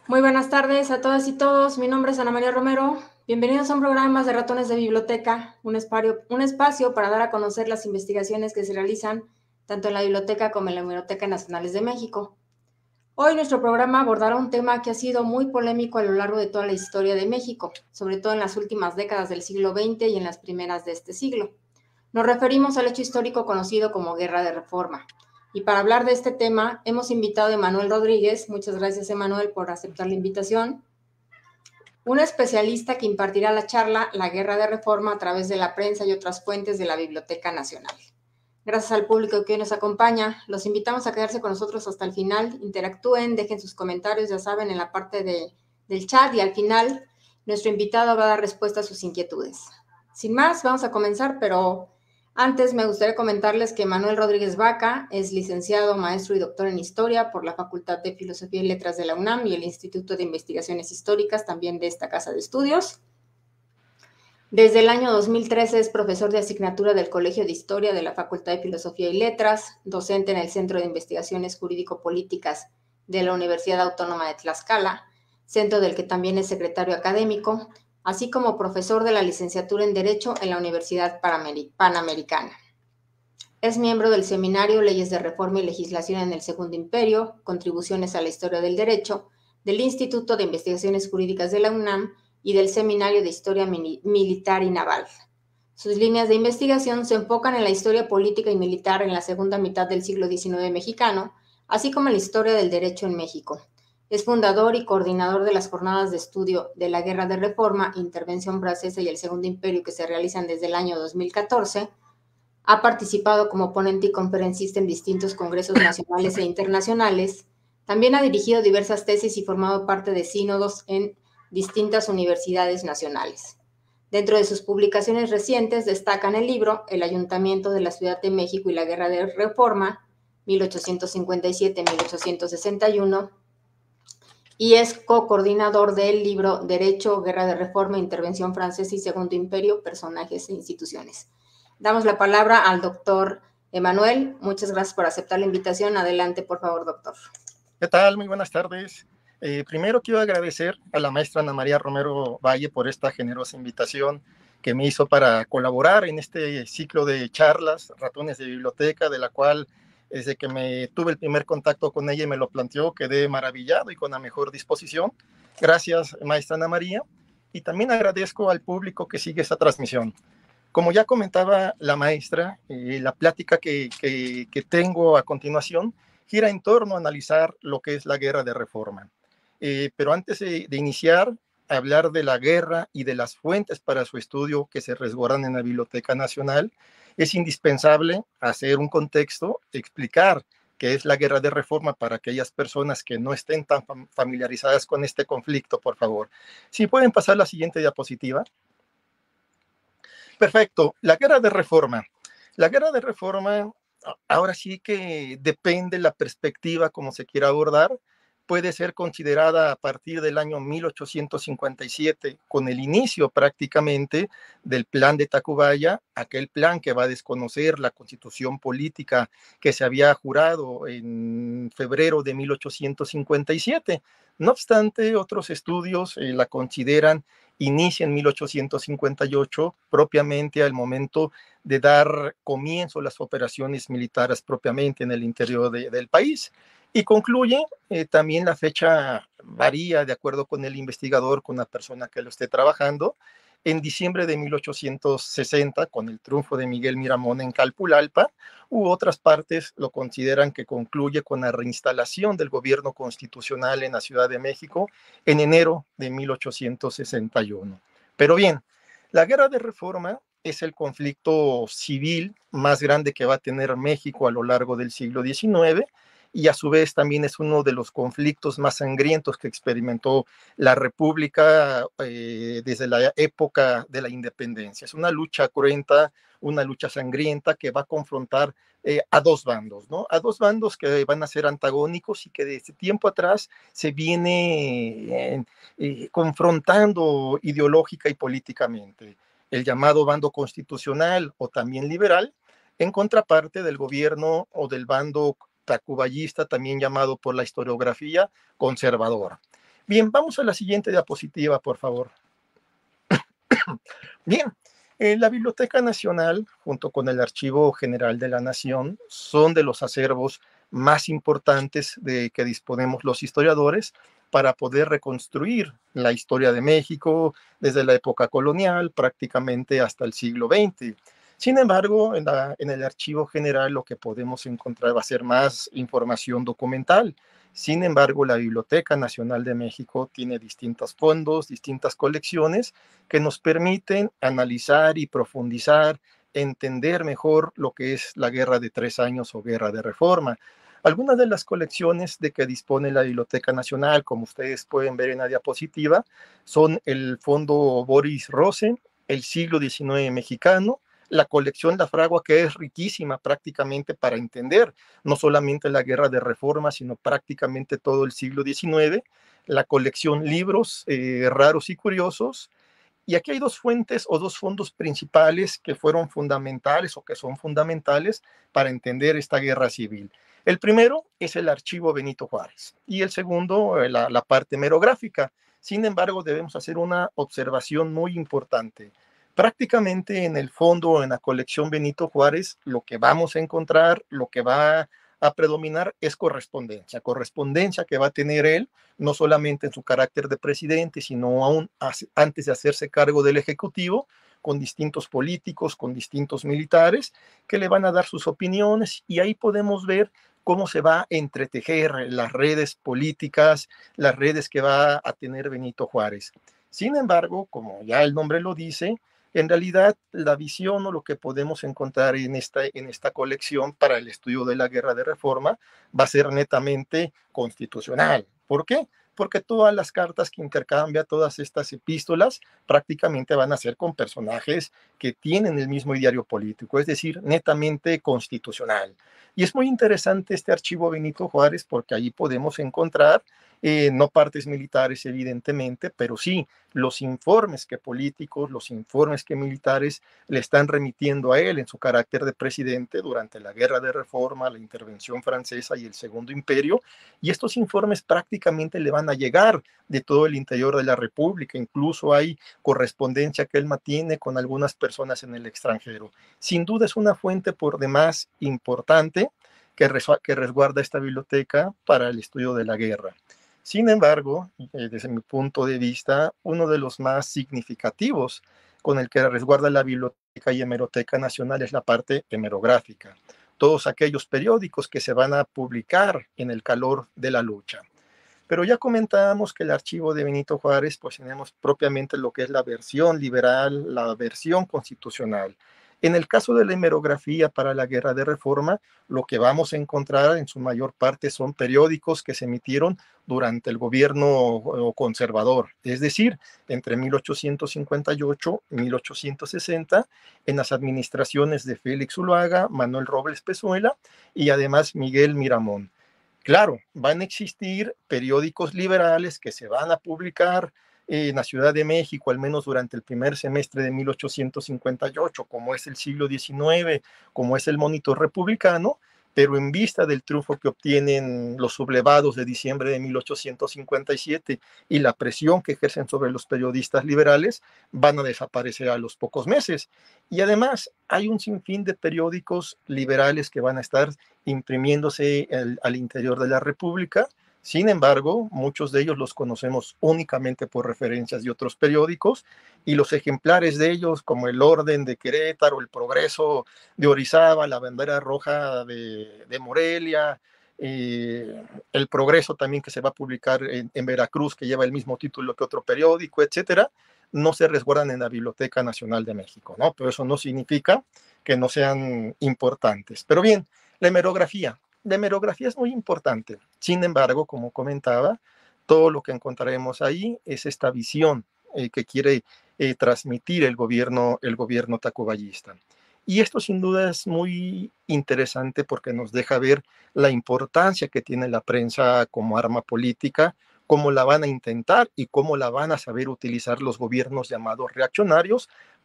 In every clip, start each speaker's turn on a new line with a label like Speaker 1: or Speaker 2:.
Speaker 1: Muy buenas tardes a todas y todos. Mi nombre es Ana María Romero. Bienvenidos a un programa más de Ratones de Biblioteca, un espacio para dar a conocer las investigaciones que se realizan tanto en la Biblioteca como en la Biblioteca Nacionales de México. Hoy nuestro programa abordará un tema que ha sido muy polémico a lo largo de toda la historia de México, sobre todo en las últimas décadas del siglo XX y en las primeras de este siglo. Nos referimos al hecho histórico conocido como Guerra de Reforma. Y para hablar de este tema, hemos invitado a Emanuel Rodríguez. Muchas gracias, Emanuel, por aceptar la invitación. Un especialista que impartirá la charla La Guerra de Reforma a través de la prensa y otras fuentes de la Biblioteca Nacional. Gracias al público que hoy nos acompaña. Los invitamos a quedarse con nosotros hasta el final. Interactúen, dejen sus comentarios, ya saben, en la parte del chat, y al final nuestro invitado va a dar respuesta a sus inquietudes. Sin más, vamos a comenzar, pero antes me gustaría comentarles que Manuel Rodríguez Vaca es licenciado, maestro y doctor en Historia por la Facultad de Filosofía y Letras de la UNAM y el Instituto de Investigaciones Históricas, también de esta casa de estudios. Desde el año 2013 es profesor de asignatura del Colegio de Historia de la Facultad de Filosofía y Letras, docente en el Centro de Investigaciones Jurídico-Políticas de la Universidad Autónoma de Tlaxcala, centro del que también es secretario académico, así como profesor de la licenciatura en Derecho en la Universidad Panamericana. Es miembro del seminario Leyes de Reforma y Legislación en el Segundo Imperio, Contribuciones a la Historia del Derecho, del Instituto de Investigaciones Jurídicas de la UNAM y del Seminario de Historia Militar y Naval. Sus líneas de investigación se enfocan en la historia política y militar en la segunda mitad del siglo XIX mexicano, así como en la historia del derecho en México. Es fundador y coordinador de las jornadas de estudio de la Guerra de Reforma, Intervención Francesa y el Segundo Imperio que se realizan desde el año 2014. Ha participado como ponente y conferencista en distintos congresos nacionales e internacionales. También ha dirigido diversas tesis y formado parte de sínodos en distintas universidades nacionales. Dentro de sus publicaciones recientes destacan el libro El Ayuntamiento de la Ciudad de México y la Guerra de Reforma, 1857-1861, y es co-coordinador del libro Derecho, Guerra de Reforma, Intervención Francesa y Segundo Imperio, Personajes e Instituciones. Damos la palabra al doctor Emanuel. Muchas gracias por aceptar la invitación. Adelante, por favor, doctor.
Speaker 2: ¿Qué tal? Muy buenas tardes. Primero quiero agradecer a la maestra Ana María Romero Valle por esta generosa invitación que me hizo para colaborar en este ciclo de charlas, Ratones de Biblioteca, de la cual desde que me tuve el primer contacto con ella y me lo planteó, quedé maravillado y con la mejor disposición. Gracias, maestra Ana María. Y también agradezco al público que sigue esta transmisión. Como ya comentaba la maestra, la plática que tengo a continuación gira en torno a analizar lo que es la guerra de reforma. Pero antes de iniciar a hablar de la guerra y de las fuentes para su estudio que se resguardan en la Biblioteca Nacional, es indispensable hacer un contexto, explicar qué es la guerra de reforma para aquellas personas que no estén tan familiarizadas con este conflicto, por favor. Si pueden pasar la siguiente diapositiva. Perfecto. La guerra de reforma. La guerra de reforma, ahora sí que depende la perspectiva como se quiera abordar, puede ser considerada a partir del año 1857, con el inicio prácticamente del plan de Tacubaya, aquel plan que va a desconocer la constitución política que se había jurado en febrero de 1857. No obstante, otros estudios la consideran inicia en 1858, propiamente al momento de dar comienzo a las operaciones militares propiamente en el interior del país. Y concluye, también la fecha varía de acuerdo con el investigador, con la persona que lo esté trabajando, en diciembre de 1860, con el triunfo de Miguel Miramón en Calpulalpa, u otras partes lo consideran que concluye con la reinstalación del gobierno constitucional en la Ciudad de México en enero de 1861. Pero bien, la guerra de reforma es el conflicto civil más grande que va a tener México a lo largo del siglo XIX, y a su vez también es uno de los conflictos más sangrientos que experimentó la República desde la época de la independencia. Es una lucha cruenta, una lucha sangrienta que va a confrontar a dos bandos, ¿no? A dos bandos que van a ser antagónicos y que desde tiempo atrás se viene confrontando ideológica y políticamente. El llamado bando constitucional o también liberal, en contraparte del gobierno o del bando tacubayista, también llamado por la historiografía conservador. Bien, vamos a la siguiente diapositiva, por favor. Bien, la Biblioteca Nacional, junto con el Archivo General de la Nación, son de los acervos más importantes de que disponemos los historiadores para poder reconstruir la historia de México desde la época colonial prácticamente hasta el siglo XX. Sin embargo, en el Archivo General lo que podemos encontrar va a ser más información documental. Sin embargo, la Biblioteca Nacional de México tiene distintos fondos, distintas colecciones que nos permiten analizar y profundizar, entender mejor lo que es la Guerra de 3 años o Guerra de Reforma. Algunas de las colecciones de que dispone la Biblioteca Nacional, como ustedes pueden ver en la diapositiva, son el Fondo Boris Rosen, el siglo XIX mexicano, la colección La Fragua, que es riquísima prácticamente para entender no solamente la Guerra de Reforma, sino prácticamente todo el siglo XIX, la colección Libros Raros y Curiosos. Y aquí hay dos fuentes o dos fondos principales que fueron fundamentales o que son fundamentales para entender esta guerra civil. El primero es el archivo Benito Juárez y el segundo, la parte hemerográfica. Sin embargo, debemos hacer una observación muy importante. Prácticamente en el fondo, en la colección Benito Juárez, lo que vamos a encontrar, lo que va a predominar es correspondencia, correspondencia que va a tener él, no solamente en su carácter de presidente, sino aún antes de hacerse cargo del Ejecutivo, con distintos políticos, con distintos militares, que le van a dar sus opiniones y ahí podemos ver cómo se va a entretejer las redes políticas, las redes que va a tener Benito Juárez. Sin embargo, como ya el nombre lo dice, en realidad la visión o lo que podemos encontrar en esta colección para el estudio de la Guerra de Reforma va a ser netamente constitucional. ¿Por qué? Porque todas las cartas que intercambia, todas estas epístolas, prácticamente van a ser con personajes que tienen el mismo ideario político, es decir, netamente constitucional. Y es muy interesante este archivo Benito Juárez porque ahí podemos encontrar no partes militares, evidentemente, pero sí los informes que políticos, los informes que militares le están remitiendo a él en su carácter de presidente durante la Guerra de Reforma, la intervención francesa y el Segundo Imperio, y estos informes prácticamente le van a llegar de todo el interior de la República, incluso hay correspondencia que él mantiene con algunas personas en el extranjero. Sin duda es una fuente por demás importante que resguarda esta biblioteca para el estudio de la guerra. Sin embargo, desde mi punto de vista, uno de los más significativos con el que resguarda la Biblioteca y Hemeroteca Nacional es la parte hemerográfica. Todos aquellos periódicos que se van a publicar en el calor de la lucha. Pero ya comentábamos que el archivo de Benito Juárez, pues tenemos propiamente lo que es la versión liberal, la versión constitucional. En el caso de la hemerografía para la Guerra de Reforma, lo que vamos a encontrar en su mayor parte son periódicos que se emitieron durante el gobierno conservador, es decir, entre 1858 y 1860, en las administraciones de Félix Zuluaga, Manuel Robles Pezuela y además Miguel Miramón. Claro, van a existir periódicos liberales que se van a publicar en la Ciudad de México, al menos durante el primer semestre de 1858, como es el siglo XIX, como es el Monitor Republicano, pero en vista del triunfo que obtienen los sublevados de diciembre de 1857 y la presión que ejercen sobre los periodistas liberales, van a desaparecer a los pocos meses. Y además hay un sinfín de periódicos liberales que van a estar imprimiéndose al interior de la República. Sin embargo, muchos de ellos los conocemos únicamente por referencias de otros periódicos y los ejemplares de ellos, como el Orden de Querétaro, el Progreso de Orizaba, la Bandera Roja de Morelia, el Progreso también que se va a publicar en Veracruz, que lleva el mismo título que otro periódico, etcétera, no se resguardan en la Biblioteca Nacional de México, ¿no? Pero eso no significa que no sean importantes. Pero bien, la hemerografía. La hemerografía es muy importante. Sin embargo, como comentaba, todo lo que encontraremos ahí es esta visión que quiere transmitir el gobierno tacubayista. Y esto sin duda es muy interesante porque nos deja ver la importancia que tiene la prensa como arma política, cómo la van a intentar y cómo la van a saber utilizar los gobiernos llamados reaccionarios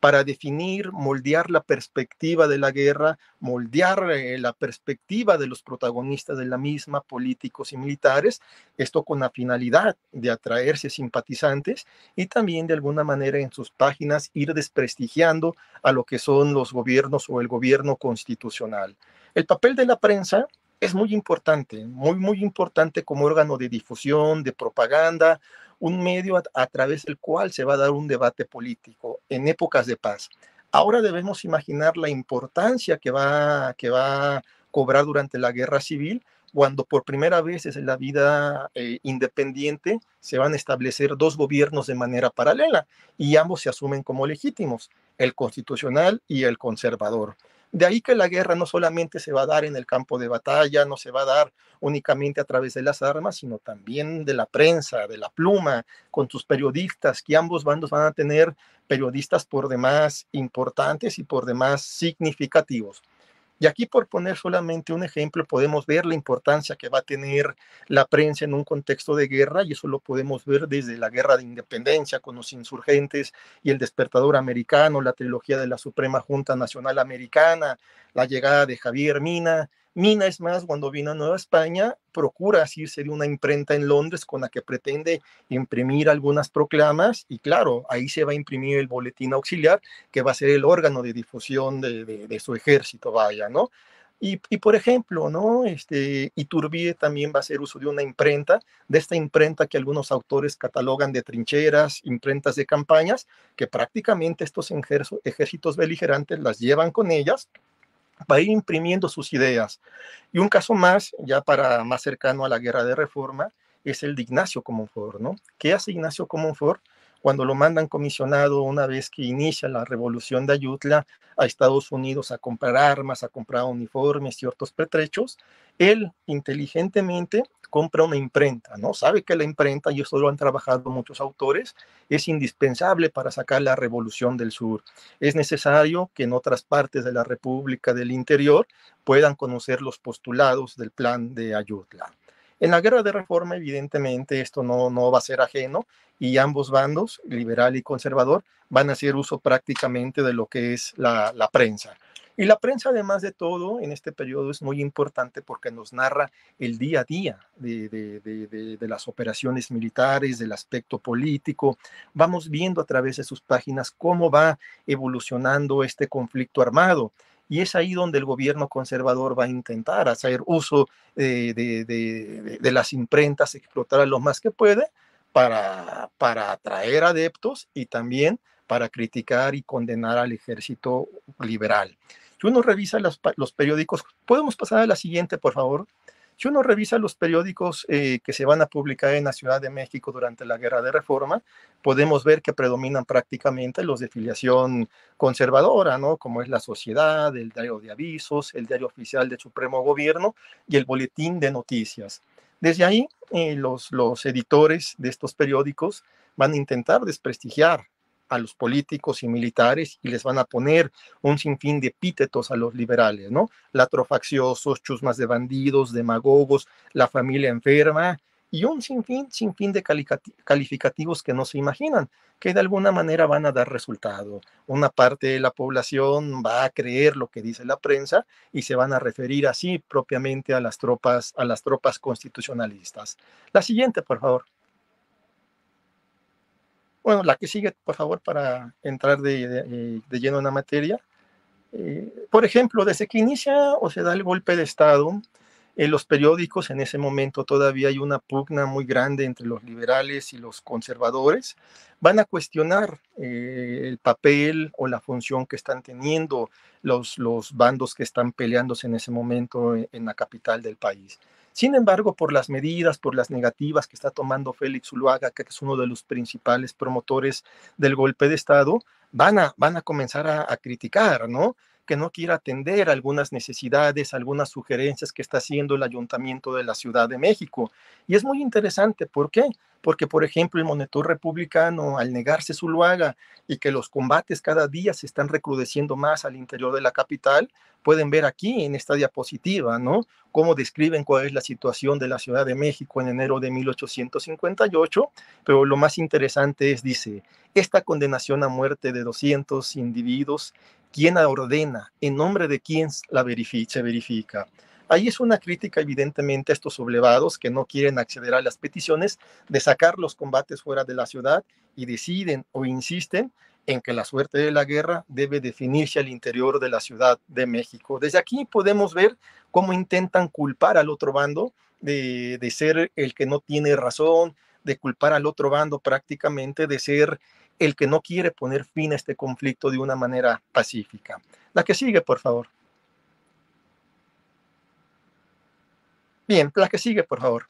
Speaker 2: para definir, moldear la perspectiva de la guerra, moldear la perspectiva de los protagonistas de la misma, políticos y militares, esto con la finalidad de atraerse simpatizantes y también de alguna manera en sus páginas ir desprestigiando a lo que son los gobiernos o el gobierno constitucional. El papel de la prensa es muy importante, muy importante como órgano de difusión, de propaganda, un medio a través del cual se va a dar un debate político en épocas de paz. Ahora debemos imaginar la importancia que va a cobrar durante la guerra civil, cuando por primera vez desde la vida independiente se van a establecer dos gobiernos de manera paralela y ambos se asumen como legítimos, el constitucional y el conservador. De ahí que la guerra no solamente se va a dar en el campo de batalla, no se va a dar únicamente a través de las armas, sino también de la prensa, de la pluma, con sus periodistas, que ambos bandos van a tener periodistas por demás importantes y por demás significativos. Y aquí, por poner solamente un ejemplo, podemos ver la importancia que va a tener la prensa en un contexto de guerra, y eso lo podemos ver desde la Guerra de Independencia con los insurgentes y el despertador americano, la trilogía de la Suprema Junta Nacional Americana, la llegada de Javier Mina. Mina, es más, cuando vino a Nueva España, procura asirse de una imprenta en Londres con la que pretende imprimir algunas proclamas, y claro, ahí se va a imprimir el boletín auxiliar, que va a ser el órgano de difusión de su ejército, vaya, ¿no? Por ejemplo, ¿no? Iturbide también va a hacer uso de una imprenta, de esta imprenta que algunos autores catalogan de trincheras, imprentas de campañas, que prácticamente estos ejércitos beligerantes las llevan con ellas para ir imprimiendo sus ideas. Y un caso más, ya para más cercano a la guerra de reforma, es el de Ignacio Comonfort, ¿no? ¿Qué hace Ignacio Comonfort cuando lo mandan comisionado una vez que inicia la revolución de Ayutla a Estados Unidos a comprar armas, a comprar uniformes y otros pertrechos? Él inteligentemente compra una imprenta, ¿no? Sabe que la imprenta, y eso lo han trabajado muchos autores, es indispensable para sacar la revolución del sur. Es necesario que en otras partes de la República del Interior puedan conocer los postulados del plan de Ayutla. En la guerra de reforma, evidentemente, esto no va a ser ajeno, y ambos bandos, liberal y conservador, van a hacer uso prácticamente de lo que es la prensa. Y la prensa, además de todo, en este periodo es muy importante porque nos narra el día a día de las operaciones militares, del aspecto político. Vamos viendo a través de sus páginas cómo va evolucionando este conflicto armado. Y es ahí donde el gobierno conservador va a intentar hacer uso de las imprentas, explotar lo más que puede para atraer adeptos y también para criticar y condenar al ejército liberal. Si uno revisa los periódicos, podemos pasar a la siguiente, por favor. Si uno revisa los periódicos que se van a publicar en la Ciudad de México durante la Guerra de Reforma, podemos ver que predominan prácticamente los de filiación conservadora, ¿no? Como es La Sociedad, el Diario de Avisos, el Diario Oficial del Supremo Gobierno y el Boletín de Noticias. Desde ahí, los editores de estos periódicos van a intentar desprestigiar a los políticos y militares y les van a poner un sinfín de epítetos a los liberales, ¿no? Latrofacciosos, chusmas de bandidos, demagogos, la familia enferma y un sinfín de calificativos que no se imaginan, que de alguna manera van a dar resultado. Una parte de la población va a creer lo que dice la prensa y se van a referir así propiamente a las tropas constitucionalistas. La siguiente, por favor. Bueno, la que sigue, por favor, para entrar de lleno en la materia. Por ejemplo, desde que inicia o se da el golpe de Estado, en los periódicos en ese momento todavía hay una pugna muy grande entre los liberales y los conservadores. Van a cuestionar el papel o la función que están teniendo los bandos que están peleándose en ese momento en la capital del país. Sin embargo, por las medidas, por las negativas que está tomando Félix Zuluaga, que es uno de los principales promotores del golpe de Estado, van a comenzar a criticar, ¿no? que no quiere atender algunas necesidades, algunas sugerencias que está haciendo el Ayuntamiento de la Ciudad de México. Y es muy interesante, ¿por qué? Porque, por ejemplo, el monitor republicano, al negarse Zuluaga y que los combates cada día se están recrudeciendo más al interior de la capital, pueden ver aquí en esta diapositiva, ¿no? Cómo describen cuál es la situación de la Ciudad de México en enero de 1858, pero lo más interesante es, dice, esta condenación a muerte de 200 individuos, ¿quién la ordena? ¿En nombre de quién se verifica? Ahí es una crítica evidentemente a estos sublevados que no quieren acceder a las peticiones de sacar los combates fuera de la ciudad y deciden o insisten en que la suerte de la guerra debe definirse al interior de la Ciudad de México. Desde aquí podemos ver cómo intentan culpar al otro bando de ser el que no tiene razón, de culpar al otro bando prácticamente de ser el que no quiere poner fin a este conflicto de una manera pacífica. La que sigue, por favor. Bien, la que sigue, por favor.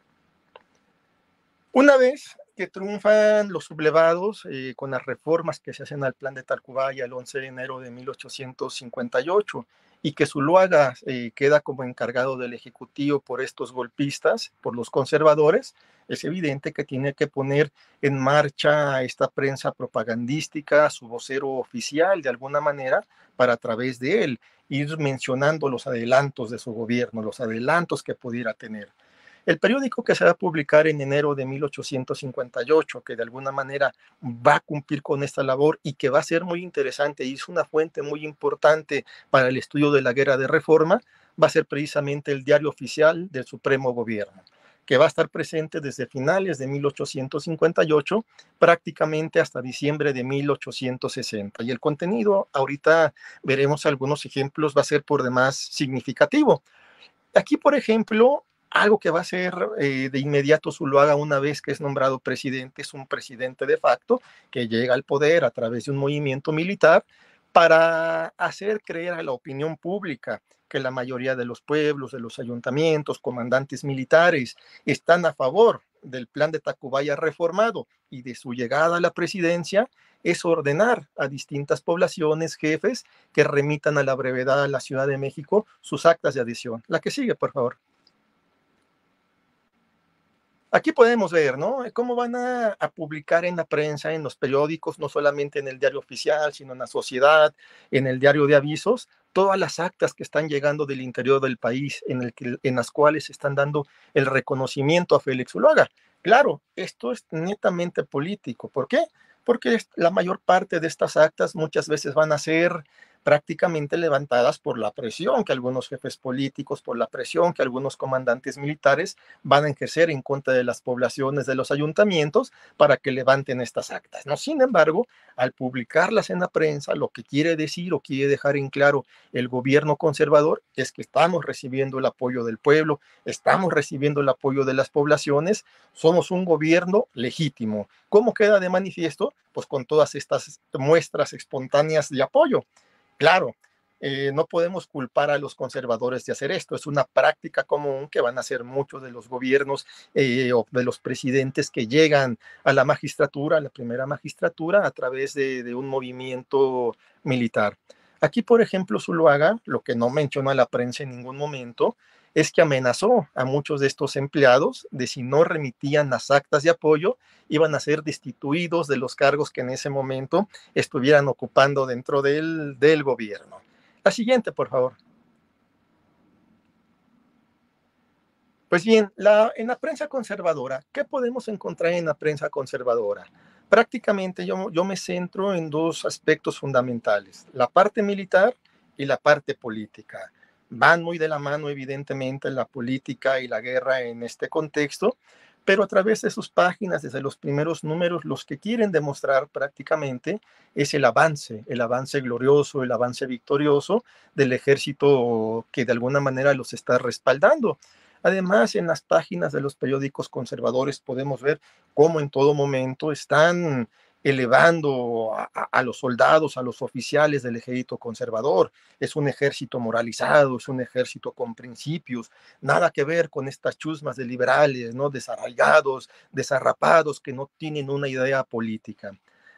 Speaker 2: Una vez que triunfan los sublevados con las reformas que se hacen al plan de Tacubaya el 11 de enero de 1858 y que Zuluaga queda como encargado del ejecutivo por estos golpistas, por los conservadores, es evidente que tiene que poner en marcha esta prensa propagandística, su vocero oficial de alguna manera, para a través de él ir mencionando los adelantos de su gobierno, los adelantos que pudiera tener. El periódico que se va a publicar en enero de 1858, que de alguna manera va a cumplir con esta labor y que va a ser muy interesante y es una fuente muy importante para el estudio de la guerra de reforma, va a ser precisamente el diario oficial del Supremo Gobierno, que va a estar presente desde finales de 1858 prácticamente hasta diciembre de 1860. Y el contenido, ahorita veremos algunos ejemplos, va a ser por demás significativo. Aquí, por ejemplo, algo que va a ser de inmediato Zuluaga una vez que es nombrado presidente, es un presidente de facto que llega al poder a través de un movimiento militar para hacer creer a la opinión pública que la mayoría de los pueblos, de los ayuntamientos, comandantes militares están a favor del plan de Tacubaya reformado y de su llegada a la presidencia es ordenar a distintas poblaciones, jefes, que remitan a la brevedad a la Ciudad de México sus actas de adhesión. La que sigue, por favor. Aquí podemos ver, ¿no? Cómo van a publicar en la prensa, en los periódicos, no solamente en el diario oficial, sino en la sociedad, en el diario de avisos, todas las actas que están llegando del interior del país, en las cuales están dando el reconocimiento a Félix Zuluaga. Claro, esto es netamente político. ¿Por qué? Porque la mayor parte de estas actas muchas veces van a ser prácticamente levantadas por la presión que algunos jefes políticos, por la presión que algunos comandantes militares van a ejercer en contra de las poblaciones de los ayuntamientos para que levanten estas actas, ¿no? Sin embargo, al publicarlas en la prensa, lo que quiere decir o quiere dejar en claro el gobierno conservador es que estamos recibiendo el apoyo del pueblo, estamos recibiendo el apoyo de las poblaciones, somos un gobierno legítimo. ¿Cómo queda de manifiesto? Pues con todas estas muestras espontáneas de apoyo. Claro, no podemos culpar a los conservadores de hacer esto. Es una práctica común que van a hacer muchos de los gobiernos o de los presidentes que llegan a la magistratura, a la primera magistratura, a través de un movimiento militar. Aquí, por ejemplo, Zuluaga, lo que no menciona la prensa en ningún momento, es que amenazó a muchos de estos empleados de si no remitían las actas de apoyo, iban a ser destituidos de los cargos que en ese momento estuvieran ocupando dentro del gobierno. La siguiente, por favor. Pues bien, en la prensa conservadora, ¿qué podemos encontrar en la prensa conservadora? Prácticamente yo me centro en dos aspectos fundamentales, la parte militar y la parte política. Van muy de la mano, evidentemente, la política y la guerra en este contexto, pero a través de sus páginas, desde los primeros números, los que quieren demostrar prácticamente es el avance glorioso, el avance victorioso del ejército que de alguna manera los está respaldando. Además, en las páginas de los periódicos conservadores podemos ver cómo en todo momento están elevando a los soldados, a los oficiales del ejército conservador. Es un ejército moralizado, es un ejército con principios, nada que ver con estas chusmas de liberales, ¿no? Desarraigados, desarrapados, que no tienen una idea política.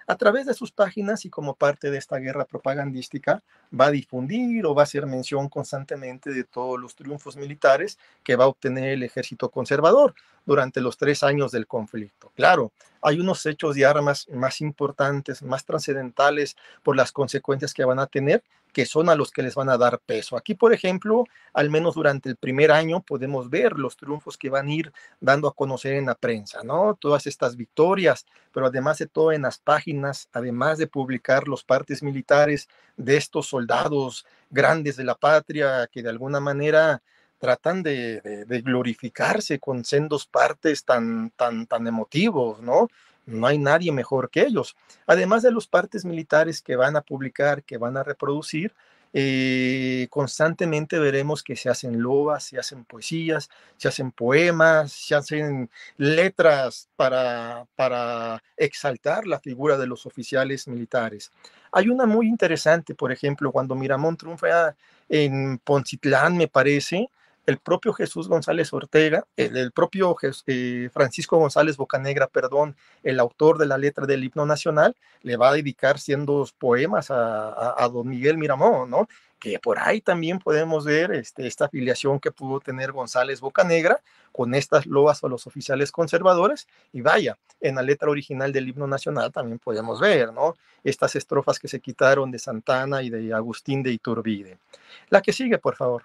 Speaker 2: a través de sus páginas y como parte de esta guerra propagandística va a difundir o va a hacer mención constantemente de todos los triunfos militares que va a obtener el ejército conservador durante los 3 años del conflicto. Claro, hay unos hechos de armas más importantes, más trascendentales por las consecuencias que van a tener, que son a los que les van a dar peso. Aquí, por ejemplo, al menos durante el primer año podemos ver los triunfos que van a ir dando a conocer en la prensa, ¿no? Todas estas victorias, pero además de todo en las páginas, además de publicar los partes militares de estos soldados grandes de la patria que de alguna manera tratan de glorificarse con sendos partes tan emotivos, ¿no? No hay nadie mejor que ellos. Además de los partes militares que van a publicar, que van a reproducir, constantemente veremos que se hacen loas, se hacen poesías, se hacen poemas, se hacen letras para exaltar la figura de los oficiales militares. Hay una muy interesante, por ejemplo, cuando Miramón triunfa en Poncitlán, me parece, el propio Jesús González Ortega, el propio Francisco González Bocanegra, perdón, el autor de la letra del himno nacional, le va a dedicar sendos poemas a don Miguel Miramón, ¿no? Que por ahí también podemos ver esta afiliación que pudo tener González Bocanegra con estas loas a los oficiales conservadores, y vaya, en la letra original del himno nacional también podemos ver, ¿no? Estas estrofas que se quitaron de Santana y de Agustín de Iturbide. La que sigue, por favor.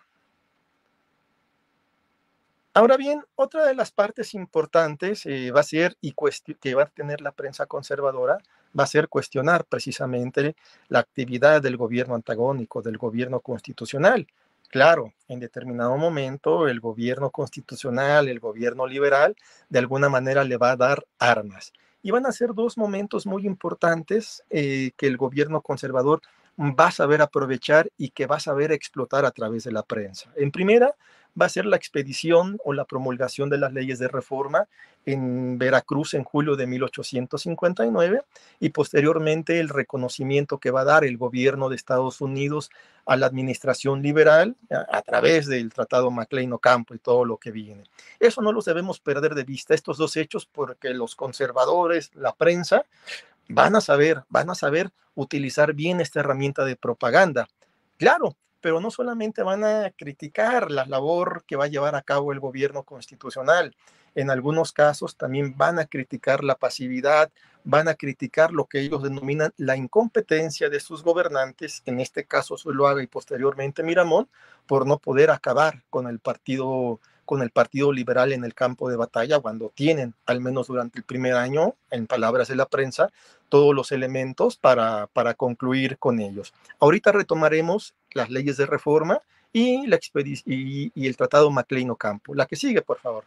Speaker 2: Ahora bien, otra de las partes importantes va a ser, y que va a tener la prensa conservadora, va a ser cuestionar precisamente la actividad del gobierno antagónico, del gobierno constitucional. Claro, en determinado momento el gobierno constitucional, el gobierno liberal, de alguna manera le va a dar armas. Y van a ser dos momentos muy importantes que el gobierno conservador va a saber aprovechar y que va a saber explotar a través de la prensa. En primera, va a ser la expedición o la promulgación de las leyes de reforma en Veracruz en julio de 1859 y posteriormente el reconocimiento que va a dar el gobierno de Estados Unidos a la administración liberal a través del Tratado MacLean-Ocampo y todo lo que viene. Eso no los debemos perder de vista, estos dos hechos, porque los conservadores, la prensa, van a saber utilizar bien esta herramienta de propaganda. Claro, pero no solamente van a criticar la labor que va a llevar a cabo el gobierno constitucional, en algunos casos también van a criticar la pasividad, van a criticar lo que ellos denominan la incompetencia de sus gobernantes, en este caso Zuloaga y posteriormente Miramón, por no poder acabar con el partido liberal en el campo de batalla, cuando tienen, al menos durante el primer año, en palabras de la prensa, todos los elementos para concluir con ellos. Ahorita retomaremos las leyes de reforma y el Tratado MacLean-Ocampo. La que sigue, por favor.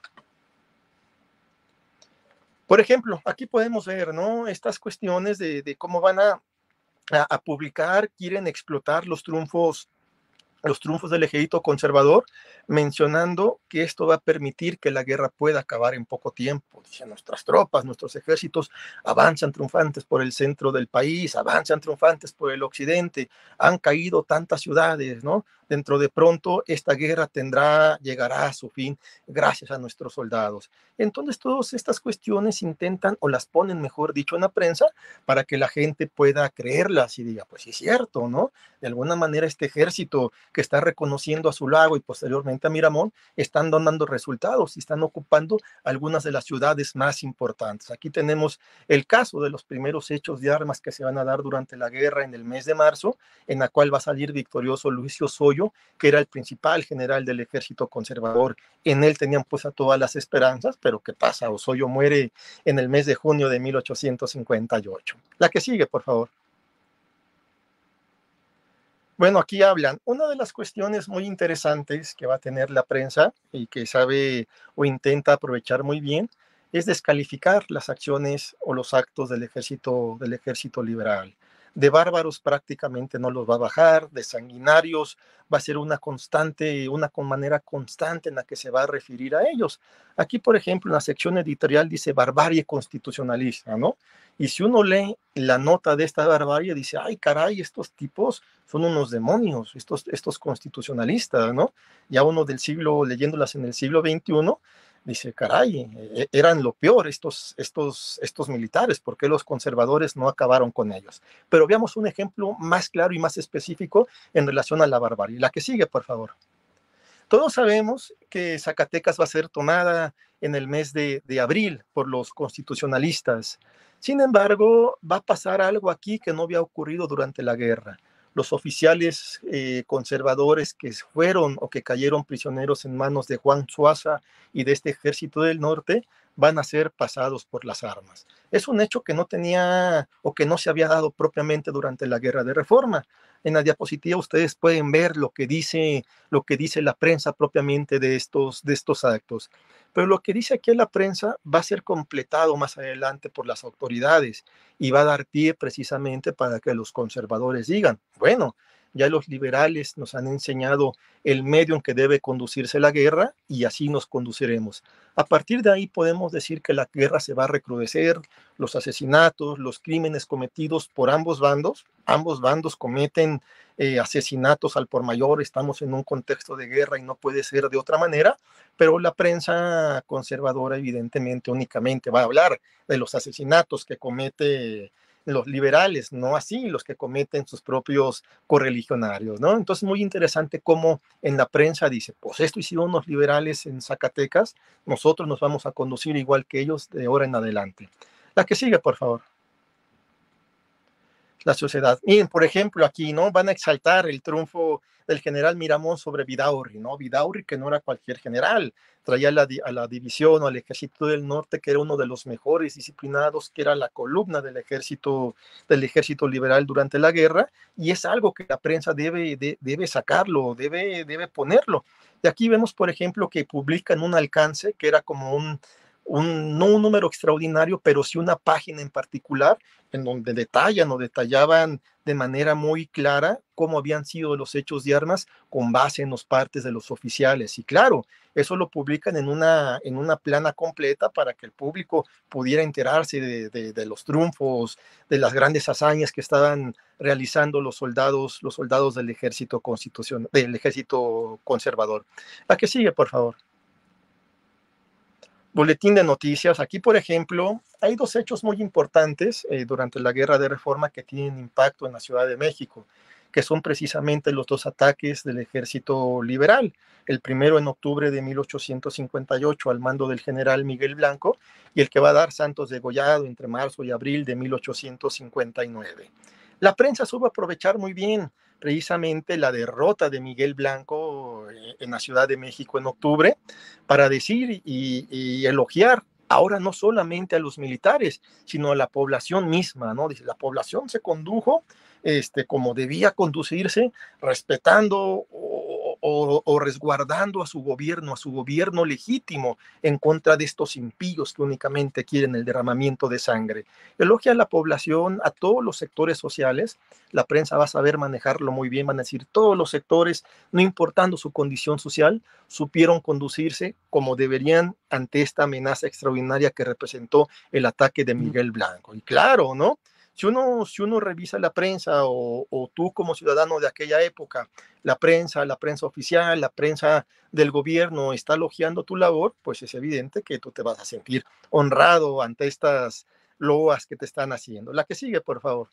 Speaker 2: Por ejemplo, aquí podemos ver, ¿no? Estas cuestiones de cómo van a publicar, quieren explotar los triunfos del ejército conservador, mencionando que esto va a permitir que la guerra pueda acabar en poco tiempo. Dicen, nuestras tropas, nuestros ejércitos avanzan triunfantes por el centro del país, avanzan triunfantes por el occidente, han caído tantas ciudades, ¿no? Dentro de pronto esta guerra llegará a su fin gracias a nuestros soldados. Entonces todas estas cuestiones intentan, o las ponen, mejor dicho, en la prensa, para que la gente pueda creerlas y diga, pues sí es cierto, ¿no? De alguna manera este ejército que está reconociendo a Zuloaga y posteriormente a Miramón, están dando resultados y están ocupando algunas de las ciudades más importantes. Aquí tenemos el caso de los primeros hechos de armas que se van a dar durante la guerra en el mes de marzo, en la cual va a salir victorioso Luis Osoyo, que era el principal general del ejército conservador. En él tenían pues a todas las esperanzas, pero ¿qué pasa? Osoyo muere en el mes de junio de 1858. La que sigue, por favor. Bueno, aquí hablan. Una de las cuestiones muy interesantes que va a tener la prensa y que sabe o intenta aprovechar muy bien es descalificar las acciones o los actos del ejército liberal. De bárbaros prácticamente no los va a bajar, de sanguinarios va a ser una manera constante en la que se va a referir a ellos. Aquí, por ejemplo, en la sección editorial dice barbarie constitucionalista, ¿no? Y si uno lee la nota de esta barbarie, dice, ay, caray, estos tipos son unos demonios, estos constitucionalistas, ¿no? Ya uno leyéndolas en el siglo XXI, Dice, caray, eran lo peor estos militares, ¿por qué los conservadores no acabaron con ellos? Pero veamos un ejemplo más claro y más específico en relación a la barbarie. La que sigue, por favor. Todos sabemos que Zacatecas va a ser tomada en el mes de abril por los constitucionalistas. Sin embargo, va a pasar algo aquí que no había ocurrido durante la guerra. Los oficiales conservadores que fueron o que cayeron prisioneros en manos de Juan Zuaza y de este ejército del norte van a ser pasados por las armas. Es un hecho que no tenía o que no se había dado propiamente durante la guerra de reforma. En la diapositiva ustedes pueden ver lo que dice la prensa propiamente de estos actos. Pero lo que dice aquí la prensa va a ser completado más adelante por las autoridades y va a dar pie precisamente para que los conservadores digan, bueno, ya los liberales nos han enseñado el medio en que debe conducirse la guerra y así nos conduciremos. A partir de ahí podemos decir que la guerra se va a recrudecer, los asesinatos, los crímenes cometidos por ambos bandos cometen asesinatos al por mayor, estamos en un contexto de guerra y no puede ser de otra manera, pero la prensa conservadora evidentemente únicamente va a hablar de los asesinatos que comete los liberales, no así los que cometen sus propios correligionarios, ¿no? Entonces, muy interesante cómo en la prensa dice, pues esto hicieron los liberales en Zacatecas, nosotros nos vamos a conducir igual que ellos de ahora en adelante. La que sigue, por favor. La sociedad. Miren, por ejemplo, aquí, ¿no? Van a exaltar el triunfo del general Miramón sobre Vidaurri, ¿no? Vidaurri, que no era cualquier general, traía a la división o al ejército del norte, que era uno de los mejores disciplinados, que era la columna del ejército liberal durante la guerra, y es algo que la prensa debe sacarlo, debe ponerlo. Y aquí vemos, por ejemplo, que publican un alcance que era como no un número extraordinario, pero sí una página en particular en donde detallaban de manera muy clara cómo habían sido los hechos de armas con base en los partes de los oficiales. Y claro, eso lo publican en una plana completa para que el público pudiera enterarse de los triunfos, de las grandes hazañas que estaban realizando los soldados del ejército del ejército conservador. La que sigue, por favor. Boletín de noticias. Aquí, por ejemplo, hay dos hechos muy importantes durante la Guerra de Reforma que tienen impacto en la Ciudad de México, que son precisamente los dos ataques del ejército liberal. El primero en octubre de 1858 al mando del general Miguel Blanco y el que va a dar Santos degollado entre marzo y abril de 1859. La prensa supo aprovechar muy bien precisamente la derrota de Miguel Blanco en la Ciudad de México en octubre para decir y elogiar ahora no solamente a los militares, sino a la población misma, ¿no? Dice, la población se condujo como debía conducirse, respetando o resguardando a su gobierno legítimo en contra de estos impíos que únicamente quieren el derramamiento de sangre. Elogia a la población, a todos los sectores sociales, la prensa va a saber manejarlo muy bien, van a decir todos los sectores, no importando su condición social, supieron conducirse como deberían ante esta amenaza extraordinaria que representó el ataque de Miguel Blanco. Y claro, ¿no? Si uno revisa la prensa o tú como ciudadano de aquella época, la prensa oficial, la prensa del gobierno está elogiando tu labor, pues es evidente que tú te vas a sentir honrado ante estas loas que te están haciendo. La que sigue, por favor.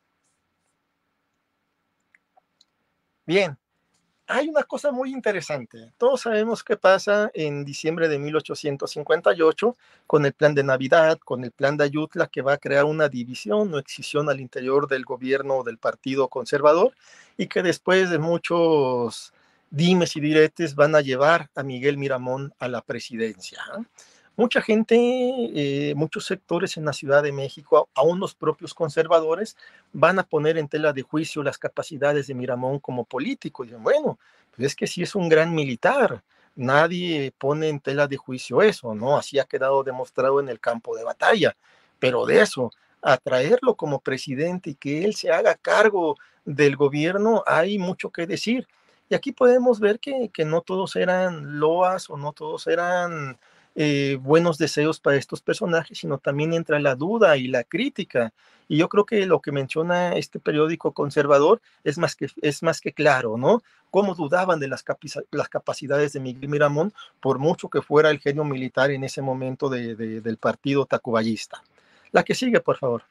Speaker 2: Bien, hay una cosa muy interesante. Todos sabemos qué pasa en diciembre de 1858 con el plan de Navidad, con el plan de Ayutla, que va a crear una división o excisión al interior del gobierno del Partido Conservador y que después de muchos dimes y diretes van a llevar a Miguel Miramón a la presidencia. Mucha gente, muchos sectores en la Ciudad de México, aún los propios conservadores, van a poner en tela de juicio las capacidades de Miramón como político. Y dicen, bueno, pues es que sí es un gran militar, nadie pone en tela de juicio eso, ¿no? Así ha quedado demostrado en el campo de batalla, pero de eso, a traerlo como presidente y que él se haga cargo del gobierno, hay mucho que decir. Y aquí podemos ver que no todos eran loas o no todos eran buenos deseos para estos personajes, sino también entra la duda y la crítica. Y yo creo que lo que menciona este periódico conservador es más que claro, ¿no? Cómo dudaban de las capacidades de Miguel Miramón, por mucho que fuera el genio militar en ese momento del partido tacuballista. La que sigue, por favor.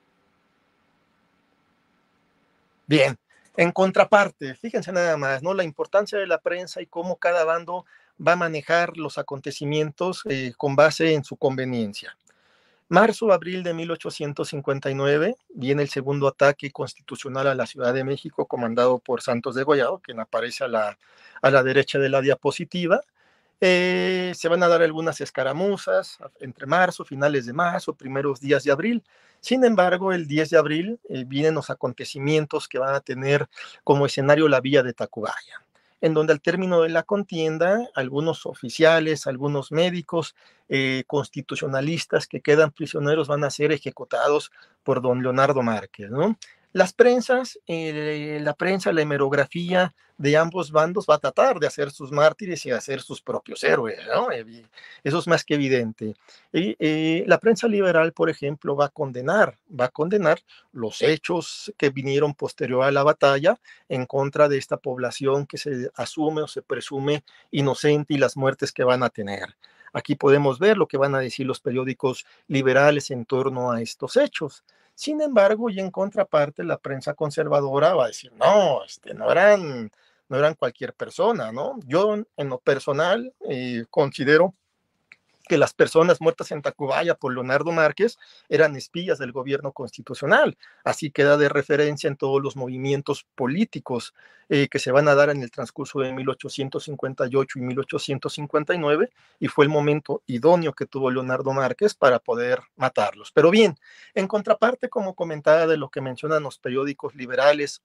Speaker 2: Bien, en contraparte, fíjense nada más, ¿no? La importancia de la prensa y cómo cada bando va a manejar los acontecimientos con base en su conveniencia. Marzo-abril de 1859 viene el segundo ataque constitucional a la Ciudad de México comandado por Santos de Gollado, quien aparece a la derecha de la diapositiva. Se van a dar algunas escaramuzas entre marzo, finales de marzo, primeros días de abril. Sin embargo, el 10 de abril vienen los acontecimientos que van a tener como escenario la villa de Tacubaya, en donde al término de la contienda, algunos oficiales, algunos médicos, constitucionalistas que quedan prisioneros van a ser ejecutados por don Leonardo Márquez, ¿no? Las prensas, la prensa, la hemerografía de ambos bandos va a tratar de hacer sus mártires y hacer sus propios héroes, ¿no? Eso es más que evidente. Y la prensa liberal, por ejemplo, va a condenar los hechos que vinieron posterior a la batalla en contra de esta población que se asume o se presume inocente y las muertes que van a tener. Aquí podemos ver lo que van a decir los periódicos liberales en torno a estos hechos. Sin embargo, y en contraparte, la prensa conservadora va a decir, no, no eran cualquier persona, ¿no? Yo, en lo personal, considero que las personas muertas en Tacubaya por Leonardo Márquez eran espías del gobierno constitucional. Así queda de referencia en todos los movimientos políticos que se van a dar en el transcurso de 1858 y 1859, y fue el momento idóneo que tuvo Leonardo Márquez para poder matarlos. Pero bien, en contraparte, como comentaba de lo que mencionan los periódicos liberales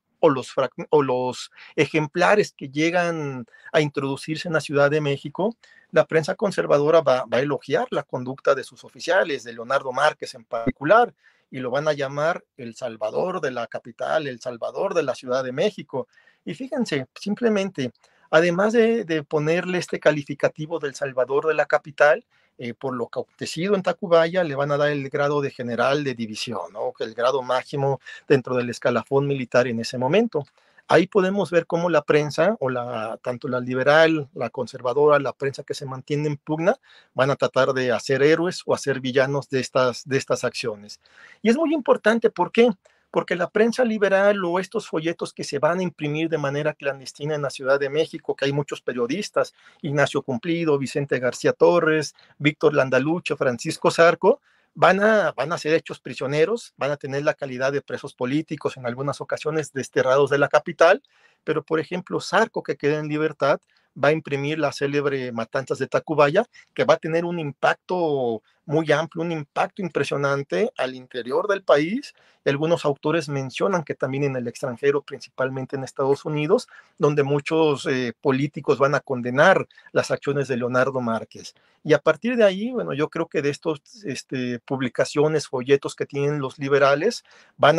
Speaker 2: o los ejemplares que llegan a introducirse en la Ciudad de México, la prensa conservadora va a elogiar la conducta de sus oficiales, de Leonardo Márquez en particular, y lo van a llamar el salvador de la capital, el salvador de la Ciudad de México. Y fíjense, simplemente, además de ponerle este calificativo del salvador de la capital, por lo acontecido en Tacubaya, le van a dar el grado de general de división, ¿no? El grado máximo dentro del escalafón militar en ese momento. Ahí podemos ver cómo la prensa, tanto la liberal, la conservadora, la prensa que se mantiene en pugna, van a tratar de hacer héroes o hacer villanos de estas acciones. Y es muy importante, ¿por qué? Porque la prensa liberal o estos folletos que se van a imprimir de manera clandestina en la Ciudad de México, que hay muchos periodistas, Ignacio Cumplido, Vicente García Torres, Víctor Landalucho, Francisco Zarco, van a ser hechos prisioneros, van a tener la calidad de presos políticos, en algunas ocasiones desterrados de la capital, pero por ejemplo, Zarco, que queda en libertad, va a imprimir la célebre Matanzas de Tacubaya, que va a tener un impacto muy amplio, un impacto impresionante al interior del país. Algunos autores mencionan que también en el extranjero, principalmente en Estados Unidos, donde muchos políticos van a condenar las acciones de Leonardo Márquez. Y a partir de ahí, bueno, yo creo que de estos publicaciones, folletos que tienen los liberales, van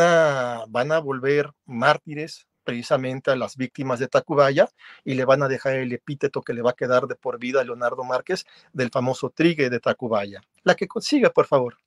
Speaker 2: a volver mártires precisamente a las víctimas de Tacubaya, y le van a dejar el epíteto que le va a quedar de por vida a Leonardo Márquez del famoso Trigue de Tacubaya. La que consiga, por favor.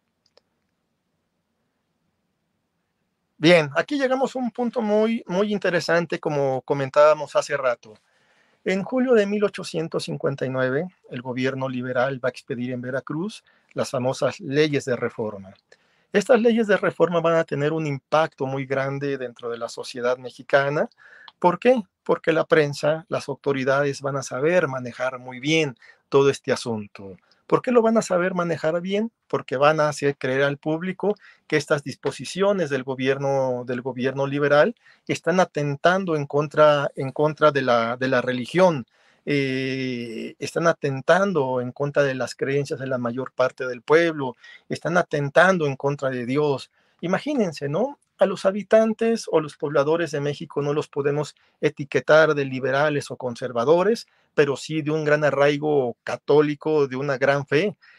Speaker 2: Bien, aquí llegamos a un punto muy, muy interesante, como comentábamos hace rato. En julio de 1859, el gobierno liberal va a expedir en Veracruz las famosas leyes de reforma. Estas leyes de reforma van a tener un impacto muy grande dentro de la sociedad mexicana. ¿Por qué? Porque la prensa, las autoridades van a saber manejar muy bien todo este asunto. ¿Por qué lo van a saber manejar bien? Porque van a hacer creer al público que estas disposiciones del gobierno liberal están atentando en contra de la religión, están atentando en contra de las creencias de la mayor parte del pueblo, están atentando en contra de Dios. Imagínense, ¿no? A los habitantes o los pobladores de México no los podemos etiquetar de liberales o conservadores, pero sí de un gran arraigo católico, de una gran fe.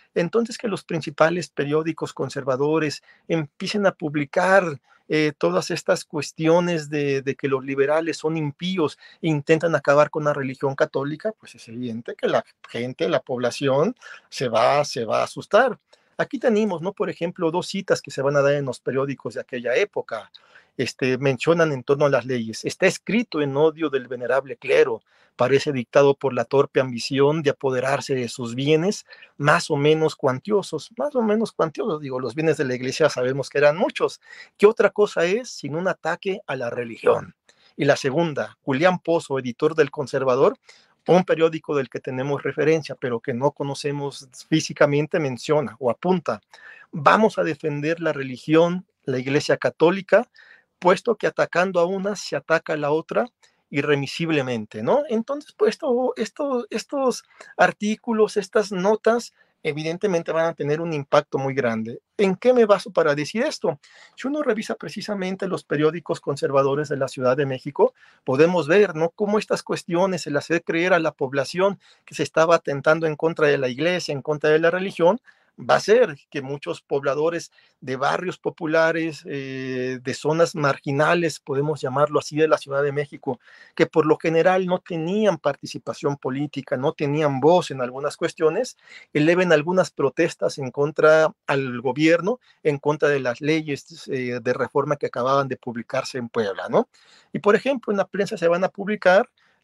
Speaker 2: Entonces, que los principales periódicos conservadores empiecen a publicar todas estas cuestiones de que los liberales son impíos e intentan acabar con la religión católica, pues es evidente que la gente, la población, se va a asustar. Aquí tenemos, ¿no? Por ejemplo, dos citas que se van a dar en los periódicos de aquella época. Mencionan en torno a las leyes. Está escrito en odio del venerable clero, parece dictado por la torpe ambición de apoderarse de sus bienes más o menos cuantiosos, digo, los bienes de la iglesia sabemos que eran muchos. ¿Qué otra cosa es sin un ataque a la religión? Y la segunda, Julián Pozo, editor del Conservador, un periódico del que tenemos referencia, pero que no conocemos físicamente, menciona o apunta: vamos a defender la religión, la Iglesia Católica, puesto que atacando a una se ataca a la otra irremisiblemente, ¿no? Entonces, pues estos artículos, estas notas, evidentemente van a tener un impacto muy grande. ¿En qué me baso para decir esto? Si uno revisa precisamente los periódicos conservadores de la Ciudad de México, podemos ver, ¿no?, cómo estas cuestiones, el hacer creer a la población que se estaba atentando en contra de la iglesia, en contra de la religión, va a ser que muchos pobladores de barrios populares, de zonas marginales, podemos llamarlo así, de la Ciudad de México, que por lo general no tenían participación política, no tenían voz en algunas cuestiones, eleven algunas protestas en contra al gobierno, en contra de las leyes de reforma que acababan de publicarse en Puebla, ¿no? Y por ejemplo, en la prensa se van a publicar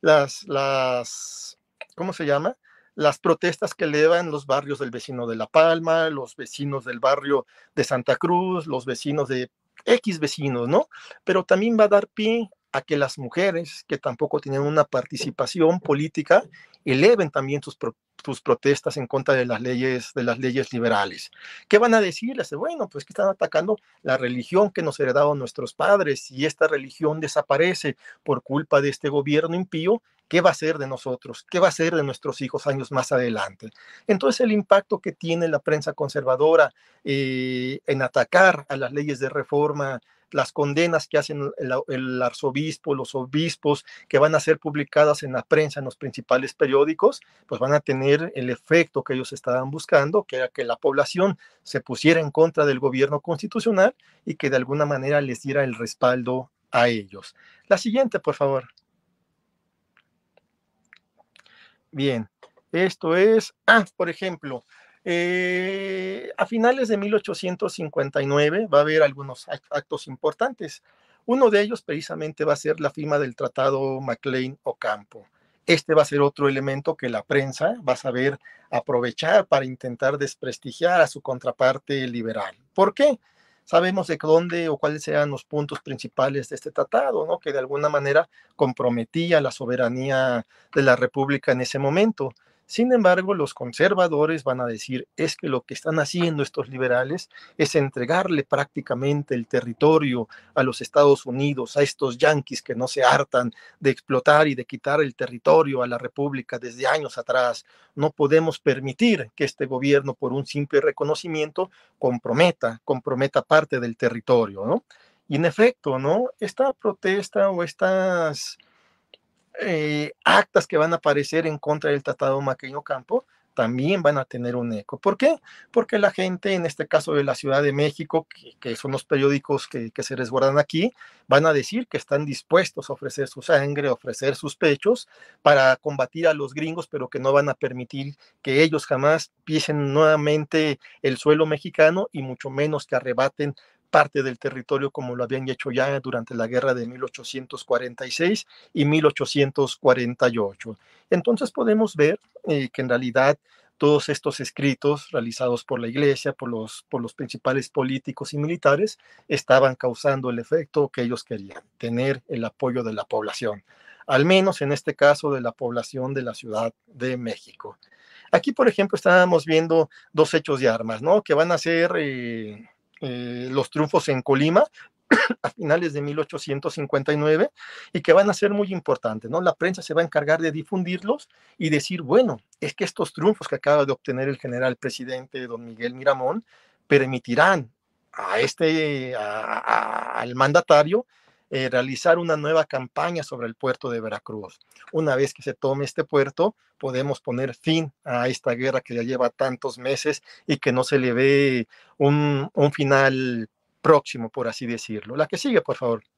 Speaker 2: ¿cómo se llama? Las protestas que elevan los barrios del vecino de La Palma, los vecinos del barrio de Santa Cruz, los vecinos de X vecinos, ¿no? Pero también va a dar pie a que las mujeres, que tampoco tienen una participación política, eleven también sus protestas en contra de las leyes liberales. ¿Qué van a decirles? Bueno, pues que están atacando la religión que nos heredaron nuestros padres, y esta religión desaparece por culpa de este gobierno impío. ¿Qué va a ser de nosotros? ¿Qué va a ser de nuestros hijos años más adelante? Entonces, el impacto que tiene la prensa conservadora en atacar a las leyes de reforma, las condenas que hacen el arzobispo, los obispos, que van a ser publicadas en la prensa, en los principales periódicos, pues van a tener el efecto que ellos estaban buscando, que era que la población se pusiera en contra del gobierno constitucional y que de alguna manera les diera el respaldo a ellos. La siguiente, por favor. Bien, esto es, por ejemplo, a finales de 1859 va a haber algunos actos importantes. Uno de ellos precisamente va a ser la firma del Tratado MacLean-Ocampo. Este va a ser otro elemento que la prensa va a saber aprovechar para intentar desprestigiar a su contraparte liberal. ¿Por qué? Sabemos de dónde o cuáles eran los puntos principales de este tratado, ¿no?, que de alguna manera comprometía la soberanía de la República en ese momento. Sin embargo, los conservadores van a decir, es que lo que están haciendo estos liberales es entregarle prácticamente el territorio a los Estados Unidos, a estos yanquis que no se hartan de explotar y de quitar el territorio a la República desde años atrás. No podemos permitir que este gobierno, por un simple reconocimiento, comprometa parte del territorio, ¿no? Y en efecto, ¿no?, esta protesta o estas actas que van a aparecer en contra del Tratado MacLean-Ocampo también van a tener un eco. ¿Por qué? Porque la gente, en este caso de la Ciudad de México, que son los periódicos que se resguardan aquí, van a decir que están dispuestos a ofrecer su sangre, a ofrecer sus pechos para combatir a los gringos, pero que no van a permitir que ellos jamás pisen nuevamente el suelo mexicano, y mucho menos que arrebaten parte del territorio como lo habían hecho ya durante la guerra de 1846 y 1848. Entonces podemos ver que en realidad todos estos escritos realizados por la iglesia, por los principales políticos y militares, estaban causando el efecto que ellos querían, tener el apoyo de la población, al menos en este caso de la población de la Ciudad de México. Aquí, por ejemplo, estábamos viendo dos hechos de armas, ¿no?, que van a ser los triunfos en Colima a finales de 1859, y que van a ser muy importantes, ¿no? La prensa se va a encargar de difundirlos y decir, bueno, es que estos triunfos que acaba de obtener el general presidente don Miguel Miramón permitirán al mandatario realizar una nueva campaña sobre el puerto de Veracruz. Una vez que se tome este puerto, podemos poner fin a esta guerra que ya lleva tantos meses y que no se le ve un final próximo, por así decirlo. La que sigue, por favor.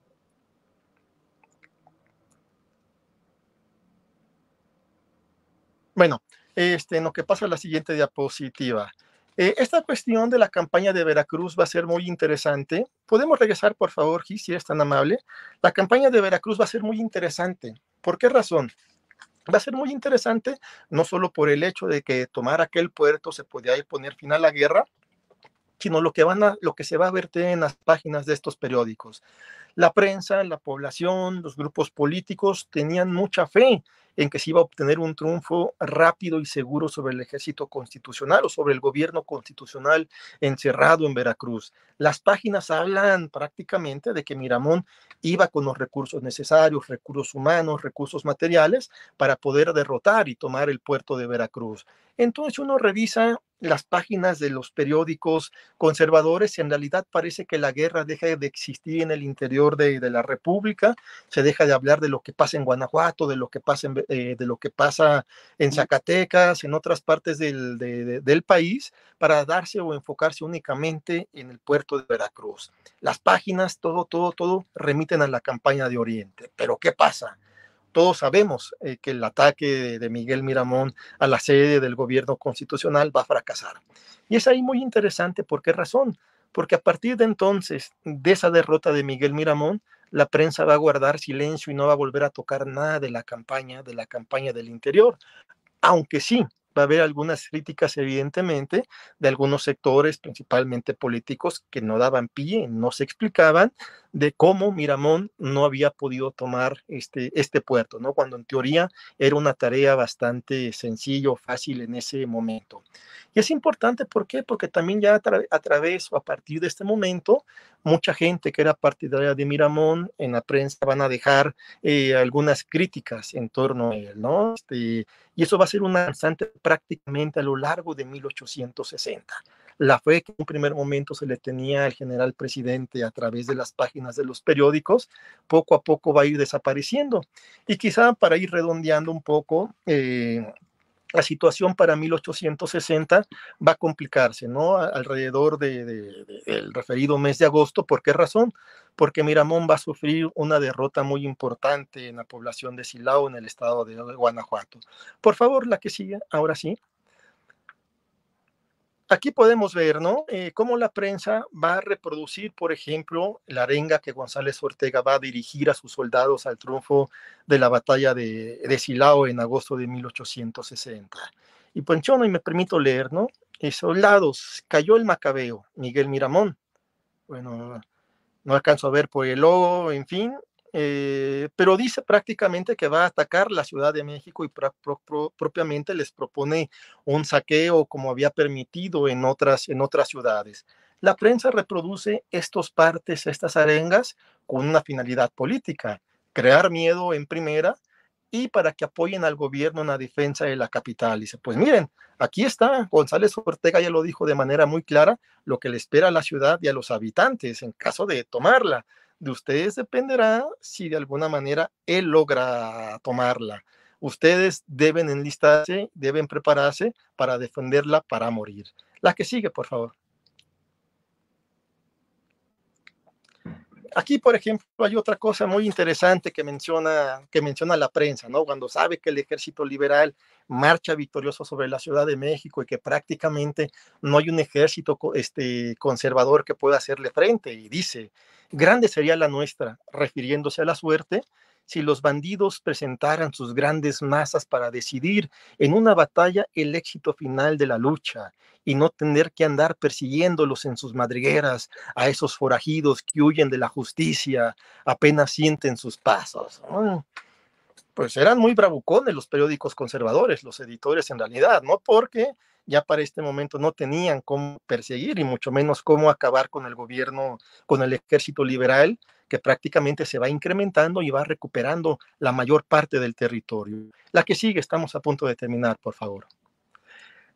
Speaker 2: Bueno, en lo que pasa a la siguiente diapositiva. Esta cuestión de la campaña de Veracruz va a ser muy interesante. ¿Podemos regresar, por favor, Gis, si eres tan amable? La campaña de Veracruz va a ser muy interesante. ¿Por qué razón? Va a ser muy interesante, no solo por el hecho de que tomar aquel puerto se podía poner fin a la guerra, sino lo que se va a verter en las páginas de estos periódicos. La prensa, la población, los grupos políticos tenían mucha fe en que se iba a obtener un triunfo rápido y seguro sobre el ejército constitucional o sobre el gobierno constitucional encerrado en Veracruz. Las páginas hablan prácticamente de que Miramón iba con los recursos necesarios, recursos humanos, recursos materiales, para poder derrotar y tomar el puerto de Veracruz. Entonces uno revisa las páginas de los periódicos conservadores y en realidad parece que la guerra deja de existir en el interior de la República, se deja de hablar de lo que pasa en Guanajuato, de lo que pasa en Zacatecas, en otras partes del país, para darse o enfocarse únicamente en el puerto de Veracruz. Las páginas, todo remiten a la campaña de Oriente. Pero ¿qué pasa? Todos sabemos que el ataque de Miguel Miramón a la sede del gobierno constitucional va a fracasar. Y es ahí muy interesante. ¿Por qué razón? Porque a partir de entonces, de esa derrota de Miguel Miramón, la prensa va a guardar silencio y no va a volver a tocar nada de la campaña del interior, aunque sí va a haber algunas críticas, evidentemente, de algunos sectores, principalmente políticos, que no daban pie, no se explicaban de cómo Miramón no había podido tomar este puerto, ¿no? Cuando en teoría era una tarea bastante sencilla o fácil en ese momento. Y es importante, ¿por qué? Porque también ya a través o a partir de este momento, mucha gente que era partidaria de Miramón en la prensa van a dejar algunas críticas en torno a él, ¿no? Y eso va a ser una constante prácticamente a lo largo de 1860. La fe que en un primer momento se le tenía al general presidente a través de las páginas de los periódicos, poco a poco va a ir desapareciendo. Y quizá para ir redondeando un poco, la situación para 1860 va a complicarse, ¿no? Alrededor del referido mes de agosto. ¿Por qué razón? Porque Miramón va a sufrir una derrota muy importante en la población de Silao, en el estado de Guanajuato. Por favor, la que sigue, ahora sí. Aquí podemos ver, ¿no? Cómo la prensa va a reproducir, por ejemplo, la arenga que González Ortega va a dirigir a sus soldados al triunfo de la batalla de Silao en agosto de 1860. Y Panchón, y me permito leer, ¿no? Soldados, cayó el macabeo, Miguel Miramón. Bueno, no alcanzo a ver por el logo, en fin, pero dice prácticamente que va a atacar la Ciudad de México y propiamente les propone un saqueo como había permitido en otras ciudades. La prensa reproduce estos partes, estas arengas, con una finalidad política, crear miedo en primera y para que apoyen al gobierno en la defensa de la capital. Dice, pues miren, aquí está, González Ortega ya lo dijo de manera muy clara, lo que le espera a la ciudad y a los habitantes en caso de tomarla. De ustedes dependerá si de alguna manera él logra tomarla. Ustedes deben enlistarse, deben prepararse para defenderla, para morir. La que sigue, por favor. Aquí, por ejemplo, hay otra cosa muy interesante que menciona la prensa, ¿no? Cuando sabe que el ejército liberal marcha victorioso sobre la Ciudad de México y que prácticamente no hay un ejército conservador que pueda hacerle frente, y dice, grande sería la nuestra, refiriéndose a la suerte, si los bandidos presentaran sus grandes masas para decidir en una batalla el éxito final de la lucha y no tener que andar persiguiéndolos en sus madrigueras a esos forajidos que huyen de la justicia, apenas sienten sus pasos. Pues eran muy bravucones los periódicos conservadores, los editores en realidad, ¿no? Porque ya para este momento no tenían cómo perseguir y mucho menos cómo acabar con el gobierno, con el ejército liberal, que prácticamente se va incrementando y va recuperando la mayor parte del territorio. La que sigue, estamos a punto de terminar, por favor.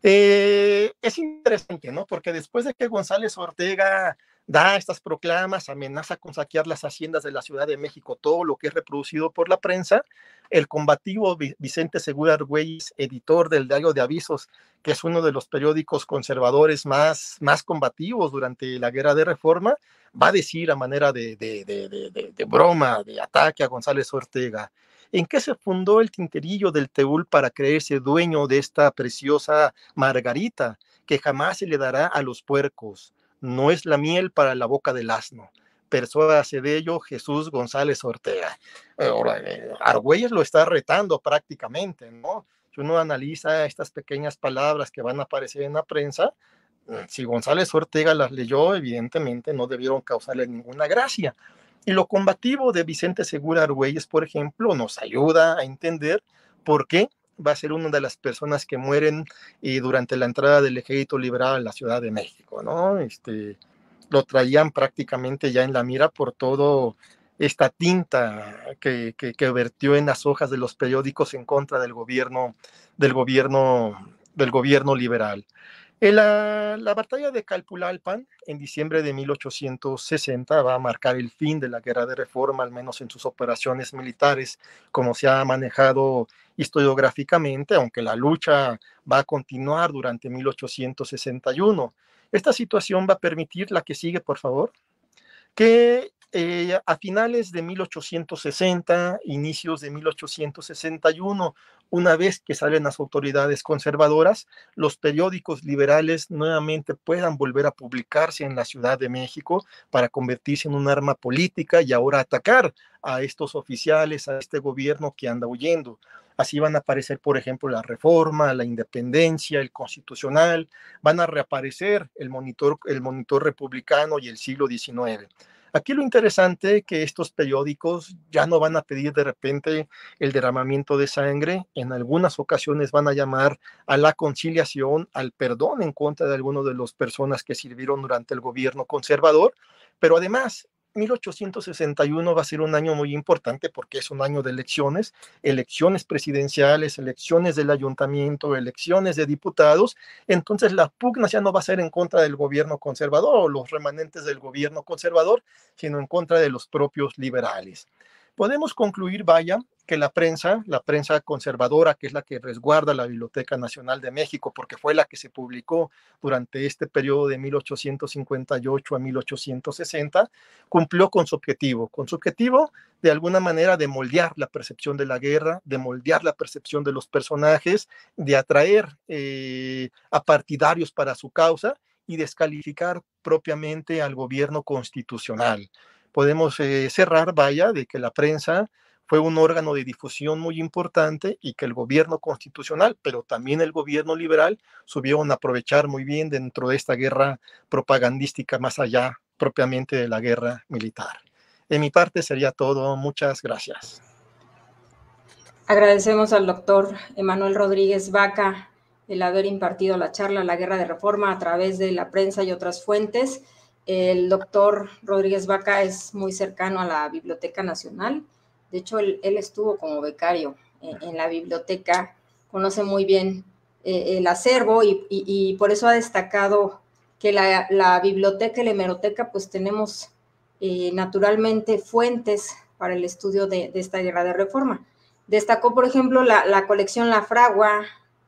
Speaker 2: Es interesante, ¿no? Porque después de que González Ortega da estas proclamas, amenaza con saquear las haciendas de la Ciudad de México, todo lo que es reproducido por la prensa, el combativo Vicente Segura Argüelles, editor del Diario de Avisos, que es uno de los periódicos conservadores más combativos durante la Guerra de Reforma, va a decir a manera de broma, de ataque a González Ortega: ¿en qué se fundó el tinterillo del Teúl para creerse dueño de esta preciosa margarita que jamás se le dará a los puercos? No es la miel para la boca del asno. Persuádase de ello Jesús González Ortega. Argüelles lo está retando prácticamente, ¿no? Si uno analiza estas pequeñas palabras que van a aparecer en la prensa, si González Ortega las leyó, evidentemente no debieron causarle ninguna gracia. Y lo combativo de Vicente Segura Argüelles, por ejemplo, nos ayuda a entender por qué va a ser una de las personas que mueren durante la entrada del Ejército Liberal a la Ciudad de México, ¿no? Lo traían prácticamente ya en la mira por todo esta tinta que vertió en las hojas de los periódicos en contra del gobierno, del gobierno liberal. La batalla de Calpulalpan en diciembre de 1860 va a marcar el fin de la Guerra de Reforma, al menos en sus operaciones militares, como se ha manejado historiográficamente, aunque la lucha va a continuar durante 1861. Esta situación va a permitir la que sigue, por favor, que a finales de 1860, inicios de 1861, una vez que salen las autoridades conservadoras, los periódicos liberales nuevamente puedan volver a publicarse en la Ciudad de México para convertirse en un arma política y ahora atacar a estos oficiales, a este gobierno que anda huyendo. Así van a aparecer, por ejemplo, la Reforma, la Independencia, el Constitucional, van a reaparecer el monitor republicano y el Siglo XIX. Aquí lo interesante es que estos periódicos ya no van a pedir de repente el derramamiento de sangre, en algunas ocasiones van a llamar a la conciliación, al perdón en contra de algunas de las personas que sirvieron durante el gobierno conservador, pero además 1861 va a ser un año muy importante porque es un año de elecciones, elecciones presidenciales, elecciones del ayuntamiento, elecciones de diputados. Entonces la pugna ya no va a ser en contra del gobierno conservador o los remanentes del gobierno conservador, sino en contra de los propios liberales. Podemos concluir, vaya, que la prensa conservadora, que es la que resguarda la Biblioteca Nacional de México, porque fue la que se publicó durante este periodo de 1858 a 1860, cumplió con su objetivo de alguna manera de moldear la percepción de la guerra, de moldear la percepción de los personajes, de atraer a partidarios para su causa y descalificar propiamente al gobierno constitucional. Podemos cerrar, vaya, de que la prensa fue un órgano de difusión muy importante y que el gobierno constitucional, pero también el gobierno liberal, supieron aprovechar muy bien dentro de esta guerra propagandística más allá propiamente de la guerra militar. De mi parte sería todo. Muchas gracias.
Speaker 1: Agradecemos al doctor Emanuel Rodríguez Vaca el haber impartido la charla La Guerra de Reforma a través de la prensa y otras fuentes. El doctor Rodríguez Vaca es muy cercano a la Biblioteca Nacional. De hecho, él estuvo como becario en la biblioteca, conoce muy bien el acervo y por eso ha destacado que la biblioteca y la hemeroteca pues tenemos naturalmente fuentes para el estudio de esta Guerra de Reforma. Destacó, por ejemplo, la colección La Fragua,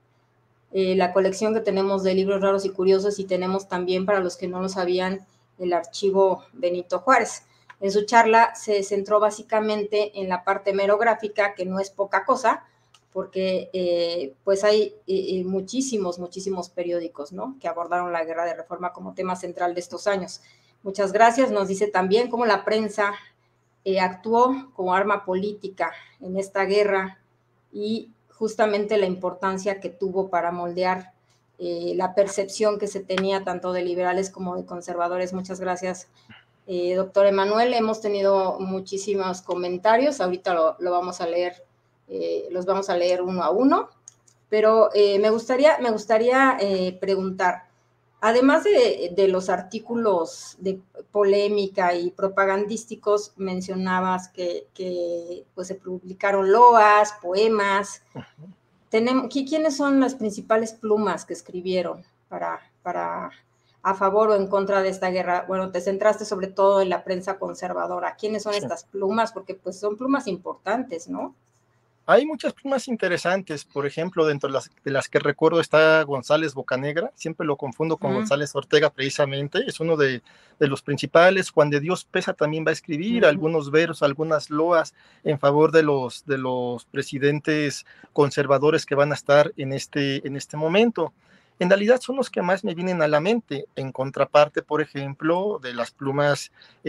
Speaker 1: la colección que tenemos de libros raros y curiosos, y tenemos también, para los que no lo sabían, el archivo Benito Juárez. En su charla se centró básicamente en la parte hemerográfica, que no es poca cosa, porque pues hay muchísimos periódicos, ¿no?, que abordaron la Guerra de Reforma como tema central de estos años. Muchas gracias. Nos dice también cómo la prensa actuó como arma política en esta guerra y justamente la importancia que tuvo para moldear la percepción que se tenía tanto de liberales como de conservadores. Muchas gracias, doctor Emanuel. Hemos tenido muchísimos comentarios, ahorita lo vamos a leer, los vamos a leer uno a uno, pero me gustaría preguntar, además de los artículos de polémica y propagandísticos, mencionabas que pues se publicaron loas, poemas. ¿Quiénes son las principales plumas que escribieron para a favor o en contra de esta guerra? Bueno, te centraste sobre todo en la prensa conservadora. ¿Quiénes son
Speaker 2: Sí.
Speaker 1: estas plumas? Porque pues son plumas importantes, ¿no?
Speaker 2: Hay muchas plumas interesantes, por ejemplo, dentro de las que recuerdo está González Bocanegra, siempre lo confundo con González Ortega precisamente, es uno de los principales. Juan de Dios Pesa también va a escribir algunos versos, algunas loas en favor de los presidentes conservadores que van a estar en este momento. En realidad son los que más me vienen a la mente, en contraparte, por ejemplo, de las plumas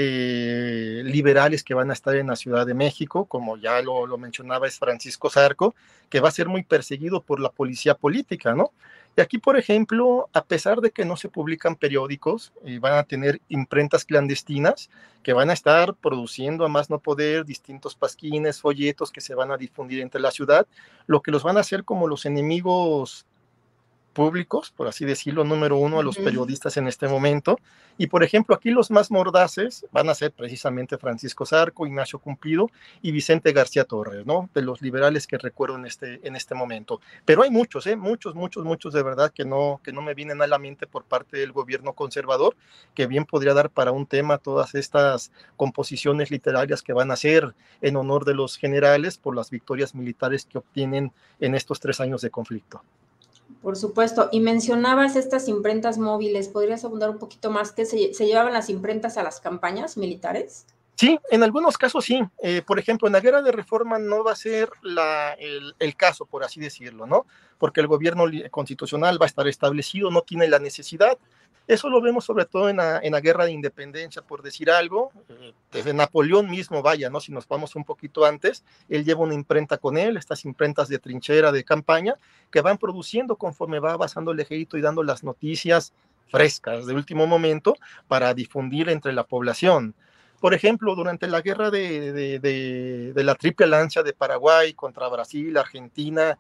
Speaker 2: liberales que van a estar en la Ciudad de México, como ya lo mencionaba, es Francisco Zarco, que va a ser muy perseguido por la policía política, ¿no? Y aquí, por ejemplo, a pesar de que no se publican periódicos, van a tener imprentas clandestinas que van a estar produciendo a más no poder distintos pasquines, folletos que se van a difundir entre la ciudad, lo que los van a hacer como los enemigos públicos, por así decirlo, número uno a los periodistas en este momento. Y, por ejemplo, aquí los más mordaces van a ser precisamente Francisco Zarco, Ignacio Cumplido y Vicente García Torres, ¿no? De los liberales que recuerdo en este momento. Pero hay muchos, muchos de verdad que no me vienen a la mente por parte del gobierno conservador, que bien podría dar para un tema todas estas composiciones literarias que van a ser en honor de los generales por las victorias militares que obtienen en estos 3 años de conflicto.
Speaker 1: Por supuesto, y mencionabas estas imprentas móviles, ¿podrías abundar un poquito más? ¿Que se llevaban las imprentas a las campañas militares?
Speaker 2: Sí, en algunos casos sí. Por ejemplo, en la guerra de reforma no va a ser el caso, por así decirlo, ¿no? Porque el gobierno constitucional va a estar establecido, no tiene la necesidad. Eso lo vemos sobre todo en la guerra de independencia, por decir algo. Desde Napoleón mismo, vaya, ¿no? Si nos vamos un poquito antes, él lleva una imprenta con él, estas imprentas de trinchera, de campaña, que van produciendo conforme va avanzando el ejército y dando las noticias frescas de último momento para difundir entre la población. Por ejemplo, durante la guerra de la Triple Alianza de Paraguay contra Brasil, Argentina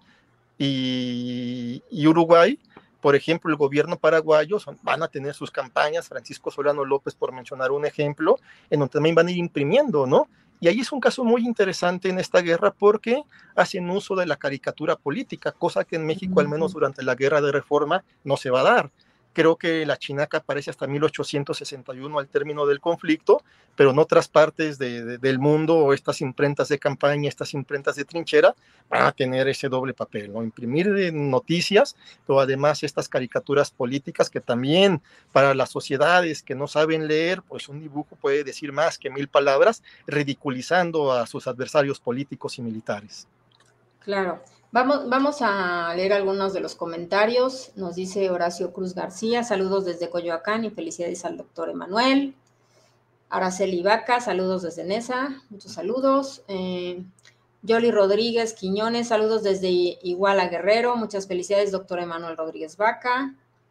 Speaker 2: y Uruguay, por ejemplo, el gobierno paraguayo van a tener sus campañas, Francisco Solano López, por mencionar un ejemplo, en donde también van a ir imprimiendo, ¿no? Y ahí es un caso muy interesante en esta guerra porque hacen uso de la caricatura política, cosa que en México, al menos durante la guerra de reforma, no se va a dar. Creo que la chinaca aparece hasta 1861 al término del conflicto, pero en otras partes del mundo, estas imprentas de campaña, estas imprentas de trinchera, van a tener ese doble papel, ¿no? Imprimir noticias, pero además estas caricaturas políticas que también para las sociedades que no saben leer, pues un dibujo puede decir más que 1000 palabras, ridiculizando a sus adversarios políticos y militares.
Speaker 1: Claro. Vamos a leer algunos de los comentarios. Nos dice Horacio Cruz García, saludos desde Coyoacán y felicidades al doctor Emanuel. Araceli Vaca, saludos desde Nesa, muchos saludos. Yoli Rodríguez Quiñones, saludos desde Iguala Guerrero, muchas felicidades, doctor Emanuel Rodríguez Vaca.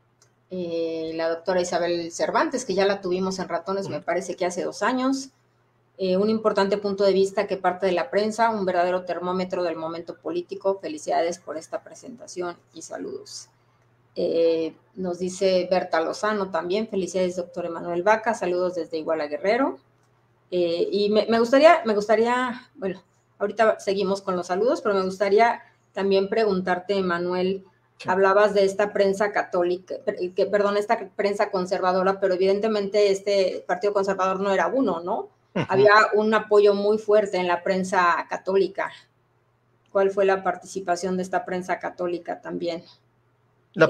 Speaker 1: La doctora Isabel Cervantes, que ya la tuvimos en Ratones, me parece que hace 2 años. Un importante punto de vista que parte de la prensa, un verdadero termómetro del momento político. Felicidades por esta presentación y saludos. Nos dice Berta Lozano también, felicidades doctor Emanuel Vaca, saludos desde Iguala Guerrero. Y me gustaría, bueno, ahorita seguimos con los saludos, pero me gustaría también preguntarte, Emanuel, sí. Hablabas de esta prensa católica, esta prensa conservadora, pero evidentemente este partido conservador no era uno, ¿no? Había un apoyo muy fuerte en la prensa católica. ¿Cuál fue la participación de esta prensa católica también?
Speaker 2: La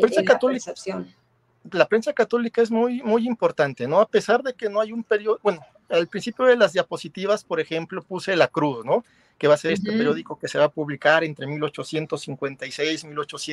Speaker 2: prensa católica es muy, muy importante, ¿no? A pesar de que no hay un periódico, bueno, al principio de las diapositivas, por ejemplo, puse La Cruz, ¿no? Que va a ser este periódico que se va a publicar entre 1856 y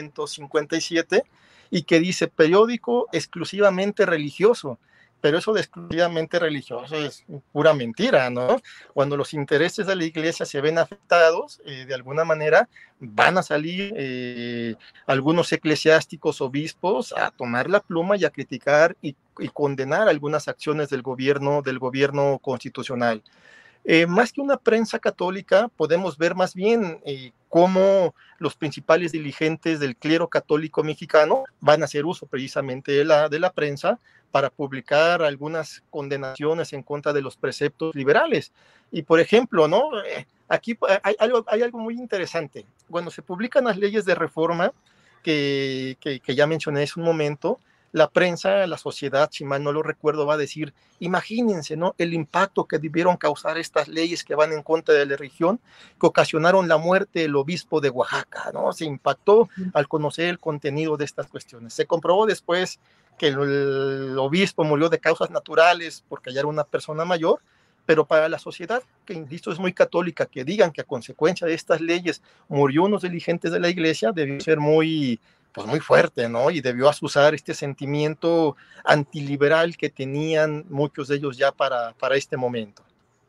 Speaker 2: 1857 y que dice periódico exclusivamente religioso. Pero eso de exclusivamente religioso es pura mentira, ¿no? Cuando los intereses de la iglesia se ven afectados, de alguna manera van a salir algunos eclesiásticos, obispos, a tomar la pluma y a criticar y condenar algunas acciones del gobierno constitucional. Más que una prensa católica, podemos ver más bien cómo los principales dirigentes del clero católico mexicano van a hacer uso precisamente de la prensa para publicar algunas condenaciones en contra de los preceptos liberales. Y, por ejemplo, ¿no? Aquí hay algo muy interesante. Cuando se publican las leyes de reforma, que ya mencioné hace un momento, la prensa, la sociedad, si mal no lo recuerdo, va a decir, imagínense, ¿no? El impacto que debieron causar estas leyes que van en contra de la religión, que ocasionaron la muerte del obispo de Oaxaca, ¿no? Se impactó al conocer el contenido de estas cuestiones. Se comprobó después que el obispo murió de causas naturales porque ya era una persona mayor, pero para la sociedad, que insisto es muy católica, que digan que a consecuencia de estas leyes murió unos dirigentes de la iglesia, debió ser muy, pues muy fuerte, ¿no? Y debió asusar este sentimiento antiliberal que tenían muchos de ellos ya para este momento.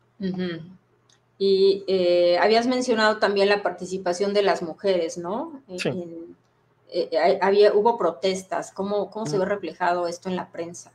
Speaker 1: Y habías mencionado también la participación de las mujeres, ¿no?
Speaker 2: Sí.
Speaker 1: Hubo protestas. ¿Cómo se ve reflejado esto en la prensa?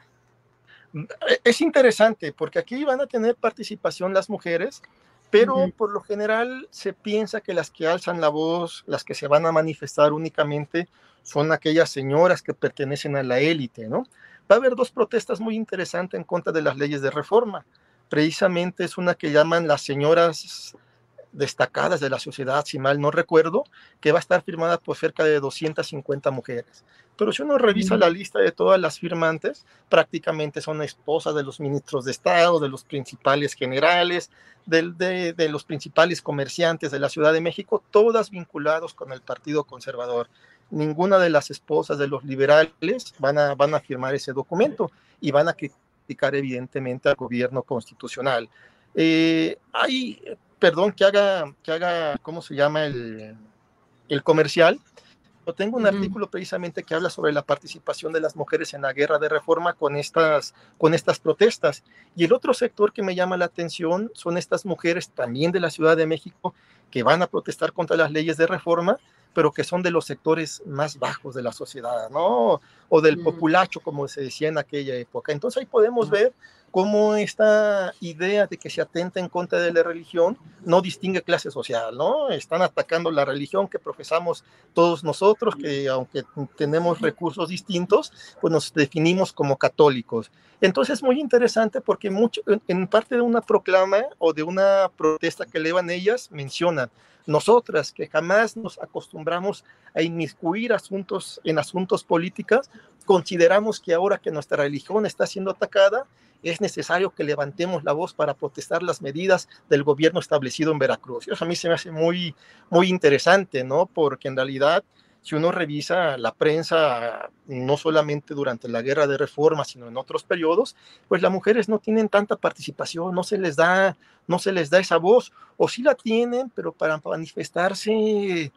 Speaker 2: Es interesante porque aquí van a tener participación las mujeres, pero por lo general se piensa que las que alzan la voz, las que se van a manifestar únicamente, son aquellas señoras que pertenecen a la élite, ¿no? Va a haber dos protestas muy interesantes en contra de las leyes de reforma. Precisamente es una que llaman las señoras destacadas de la sociedad, si mal no recuerdo, que va a estar firmada por cerca de 250 mujeres. Pero si uno revisa la lista de todas las firmantes, prácticamente son esposas de los ministros de Estado, de los principales generales, de los principales comerciantes de la Ciudad de México, todas vinculados con el Partido Conservador. Ninguna de las esposas de los liberales van a firmar ese documento y van a criticar evidentemente al gobierno constitucional. Hay perdón, que haga, ¿cómo se llama el comercial? Yo tengo un artículo precisamente que habla sobre la participación de las mujeres en la guerra de reforma con estas protestas. Y el otro sector que me llama la atención son estas mujeres también de la Ciudad de México que van a protestar contra las leyes de reforma, pero que son de los sectores más bajos de la sociedad, ¿no? O del populacho, como se decía en aquella época. Entonces ahí podemos ver cómo esta idea de que se atenta en contra de la religión no distingue clase social, ¿no? Están atacando la religión que profesamos todos nosotros, que aunque tenemos recursos distintos, pues nos definimos como católicos. Entonces es muy interesante porque en parte de una proclama o de una protesta que elevan ellas, mencionan, nosotras que jamás nos acostumbramos a inmiscuir en asuntos políticos, consideramos que ahora que nuestra religión está siendo atacada, es necesario que levantemos la voz para protestar las medidas del gobierno establecido en Veracruz. Y eso a mí se me hace muy, muy interesante, ¿no? Porque en realidad, si uno revisa la prensa, no solamente durante la guerra de reforma, sino en otros periodos, pues las mujeres no tienen tanta participación, no se les da esa voz, o sí la tienen, pero para manifestarse,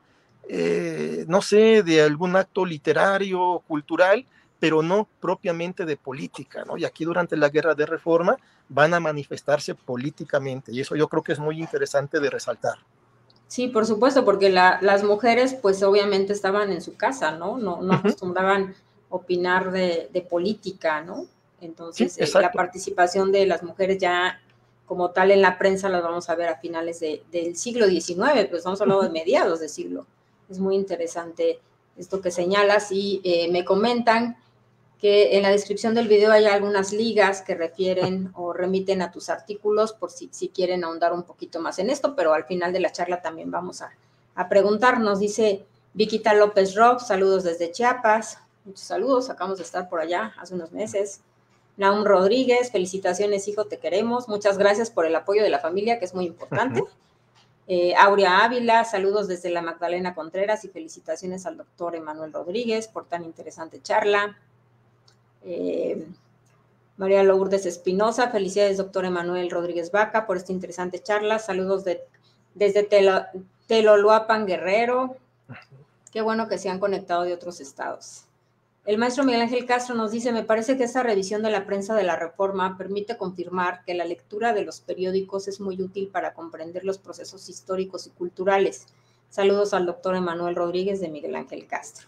Speaker 2: no sé, de algún acto literario, cultural, pero no propiamente de política, ¿no? Y aquí durante la guerra de reforma van a manifestarse políticamente, y eso yo creo que es muy interesante de resaltar.
Speaker 1: Sí, por supuesto, porque las mujeres pues obviamente estaban en su casa, ¿no? No acostumbraban opinar de política, ¿no? Entonces,
Speaker 2: sí,
Speaker 1: la participación de las mujeres ya como tal en la prensa las vamos a ver a finales del siglo XIX, pues estamos hablando de mediados de siglo. Es muy interesante esto que señalas y me comentan que en la descripción del video hay algunas ligas que refieren o remiten a tus artículos por si quieren ahondar un poquito más en esto, pero al final de la charla también vamos a preguntarnos. Dice Viquita López Rob, saludos desde Chiapas, muchos saludos, acabamos de estar por allá hace unos meses. Naum Rodríguez, felicitaciones hijo, te queremos, muchas gracias por el apoyo de la familia, que es muy importante. Aurea Ávila, saludos desde la Magdalena Contreras y felicitaciones al doctor Emanuel Rodríguez por tan interesante charla. María Lourdes Espinosa, felicidades doctor Emanuel Rodríguez Vaca por esta interesante charla, saludos desde Teloloapan, Guerrero, qué bueno que se han conectado de otros estados. El maestro Miguel Ángel Castro nos dice, me parece que esta revisión de la prensa de la Reforma permite confirmar que la lectura de los periódicos es muy útil para comprender los procesos históricos y culturales. Saludos al doctor Emanuel Rodríguez de Miguel Ángel Castro.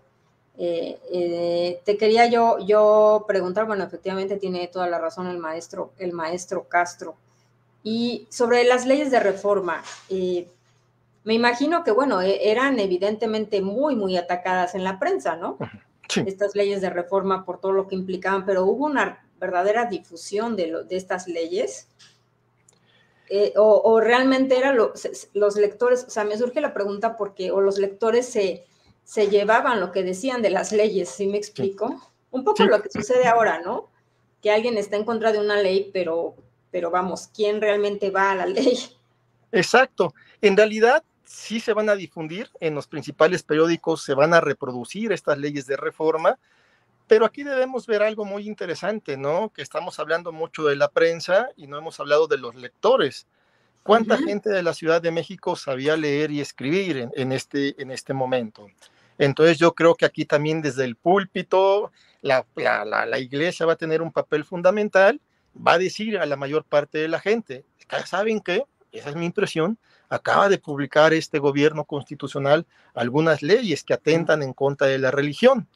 Speaker 1: Te quería yo preguntar, bueno, efectivamente tiene toda la razón el maestro Castro. Y sobre las leyes de reforma, me imagino que, bueno, eran evidentemente muy, muy atacadas en la prensa, ¿no? Sí. Estas leyes de reforma por todo lo que implicaban, pero hubo una verdadera difusión de estas leyes. o realmente eran los lectores, o sea, me surge la pregunta porque o los lectores se llevaban lo que decían de las leyes, ¿sí me explico? Un poco
Speaker 2: Sí,
Speaker 1: lo que sucede ahora, ¿no? Que alguien está en contra de una ley, pero vamos, ¿quién realmente va a la ley?
Speaker 2: exacto. En realidad, sí se van a difundir en los principales periódicos, se van a reproducir estas leyes de reforma, pero aquí debemos ver algo muy interesante, ¿no? Que estamos hablando mucho de la prensa y no hemos hablado de los lectores. ¿Cuánta gente de la Ciudad de México sabía leer y escribir en este momento? Entonces yo creo que aquí también desde el púlpito la iglesia va a tener un papel fundamental, va a decir a la mayor parte de la gente, ¿saben qué? Esa es mi impresión, acaba de publicar este gobierno constitucional algunas leyes que atentan en contra de la religión.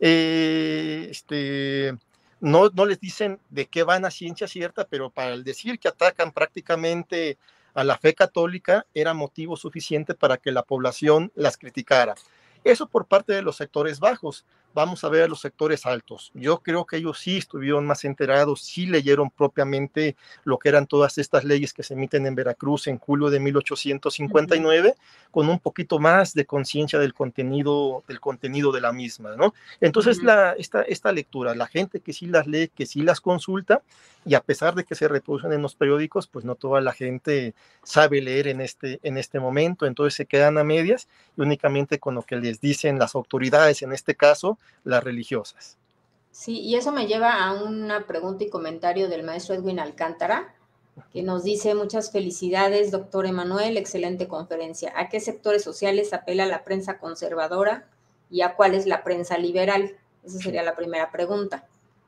Speaker 2: No les dicen de qué van a ciencia cierta, pero para el decir que atacan prácticamente a la fe católica era motivo suficiente para que la población las criticara. Eso por parte de los sectores bajos. Vamos a ver a los sectores altos. Yo creo que ellos sí estuvieron más enterados, sí leyeron propiamente lo que eran todas estas leyes que se emiten en Veracruz en julio de 1859, con un poquito más de conciencia del contenido de la misma, ¿no? Entonces, esta lectura, la gente que sí las lee, que sí las consulta, y a pesar de que se reproducen en los periódicos, pues no toda la gente sabe leer en este momento, entonces se quedan a medias y únicamente con lo que les dicen las autoridades, en este caso, las religiosas.
Speaker 1: Sí, y eso me lleva a una pregunta y comentario del maestro Edwin Alcántara, que nos dice: muchas felicidades, doctor Emanuel, excelente conferencia. ¿A qué sectores sociales apela la prensa conservadora y a cuál es la prensa liberal? Esa sería la primera pregunta.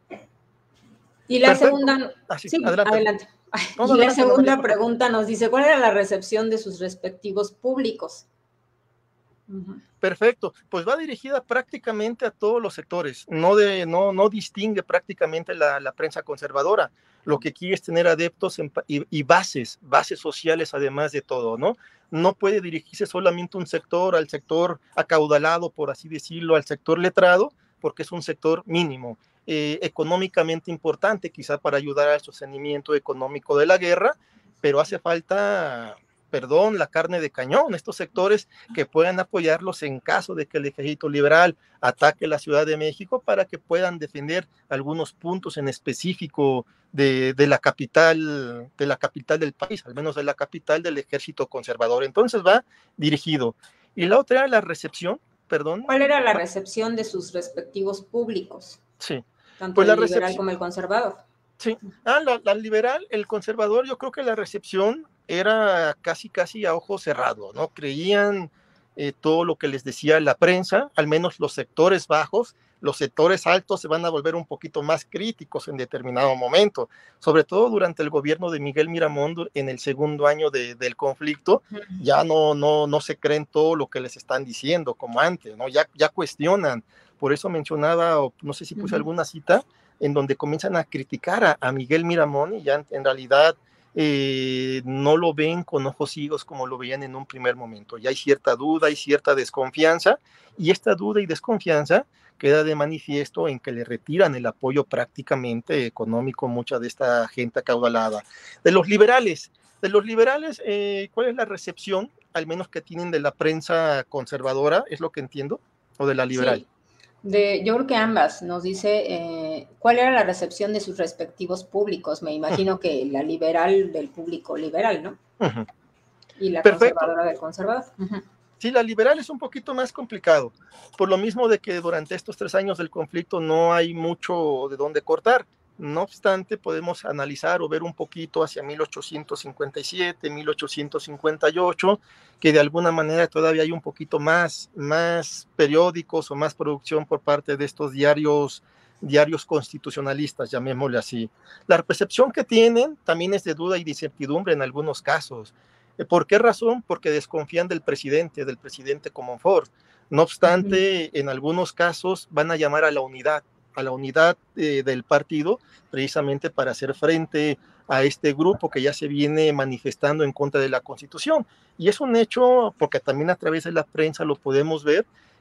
Speaker 1: Y la
Speaker 2: Perfecto.
Speaker 1: segunda,
Speaker 2: Sí, adelante.
Speaker 1: No, y la segunda pregunta nos dice: ¿cuál era la recepción de sus respectivos públicos?
Speaker 2: Perfecto, pues va dirigida prácticamente a todos los sectores, no distingue prácticamente la prensa conservadora, lo que quiere es tener adeptos y bases sociales además de todo, ¿no? No puede dirigirse solamente un sector, al sector acaudalado, por así decirlo, al sector letrado, porque es un sector mínimo, económicamente importante, quizá para ayudar al sostenimiento económico de la guerra, pero hace falta la carne de cañón, estos sectores que puedan apoyarlos en caso de que el ejército liberal ataque la Ciudad de México para que puedan defender algunos puntos en específico de la capital del país, al menos de la capital del ejército conservador. Entonces va dirigido. Y la otra era la recepción, perdón.
Speaker 1: ¿Cuál era la recepción de sus respectivos públicos?
Speaker 2: Sí.
Speaker 1: Tanto pues el liberal como el conservador.
Speaker 2: Sí, la liberal, el conservador, yo creo que la recepción era casi a ojo cerrado, ¿no? Creían todo lo que les decía la prensa, al menos los sectores bajos. Los sectores altos se van a volver un poquito más críticos en determinado momento, sobre todo durante el gobierno de Miguel Miramón en el segundo año del conflicto. Ya no se creen todo lo que les están diciendo como antes, ¿no? Ya cuestionan. Por eso mencionaba, no sé si puse alguna cita, en donde comienzan a criticar a Miguel Miramón y ya en realidad no lo ven con ojos ciegos como lo veían en un primer momento. Ya hay cierta duda, hay cierta desconfianza, y esta duda y desconfianza queda de manifiesto en que le retiran el apoyo prácticamente económico a mucha de esta gente acaudalada. De los liberales, ¿cuál es la recepción, al menos que tienen de la prensa conservadora? ¿Es lo que entiendo? ¿O de la liberal?
Speaker 1: Sí. Yo creo que ambas. Nos dice cuál era la recepción de sus respectivos públicos. Me imagino que la liberal del público liberal, ¿no? Y la conservadora del conservador.
Speaker 2: Sí, la liberal es un poquito más complicado, por lo mismo de que durante estos 3 años del conflicto no hay mucho de dónde cortar. No obstante, podemos analizar o ver un poquito hacia 1857, 1858, que de alguna manera todavía hay un poquito más periódicos o más producción por parte de estos diarios constitucionalistas, llamémosle así. La recepción que tienen también es de duda y de incertidumbre en algunos casos. ¿Por qué razón? Porque desconfían del presidente Comonfort. No obstante, en algunos casos van a llamar a la unidad del partido, precisamente para hacer frente a este grupo que ya se viene manifestando en contra de la Constitución. Y es un hecho, porque también a través de la prensa lo podemos ver,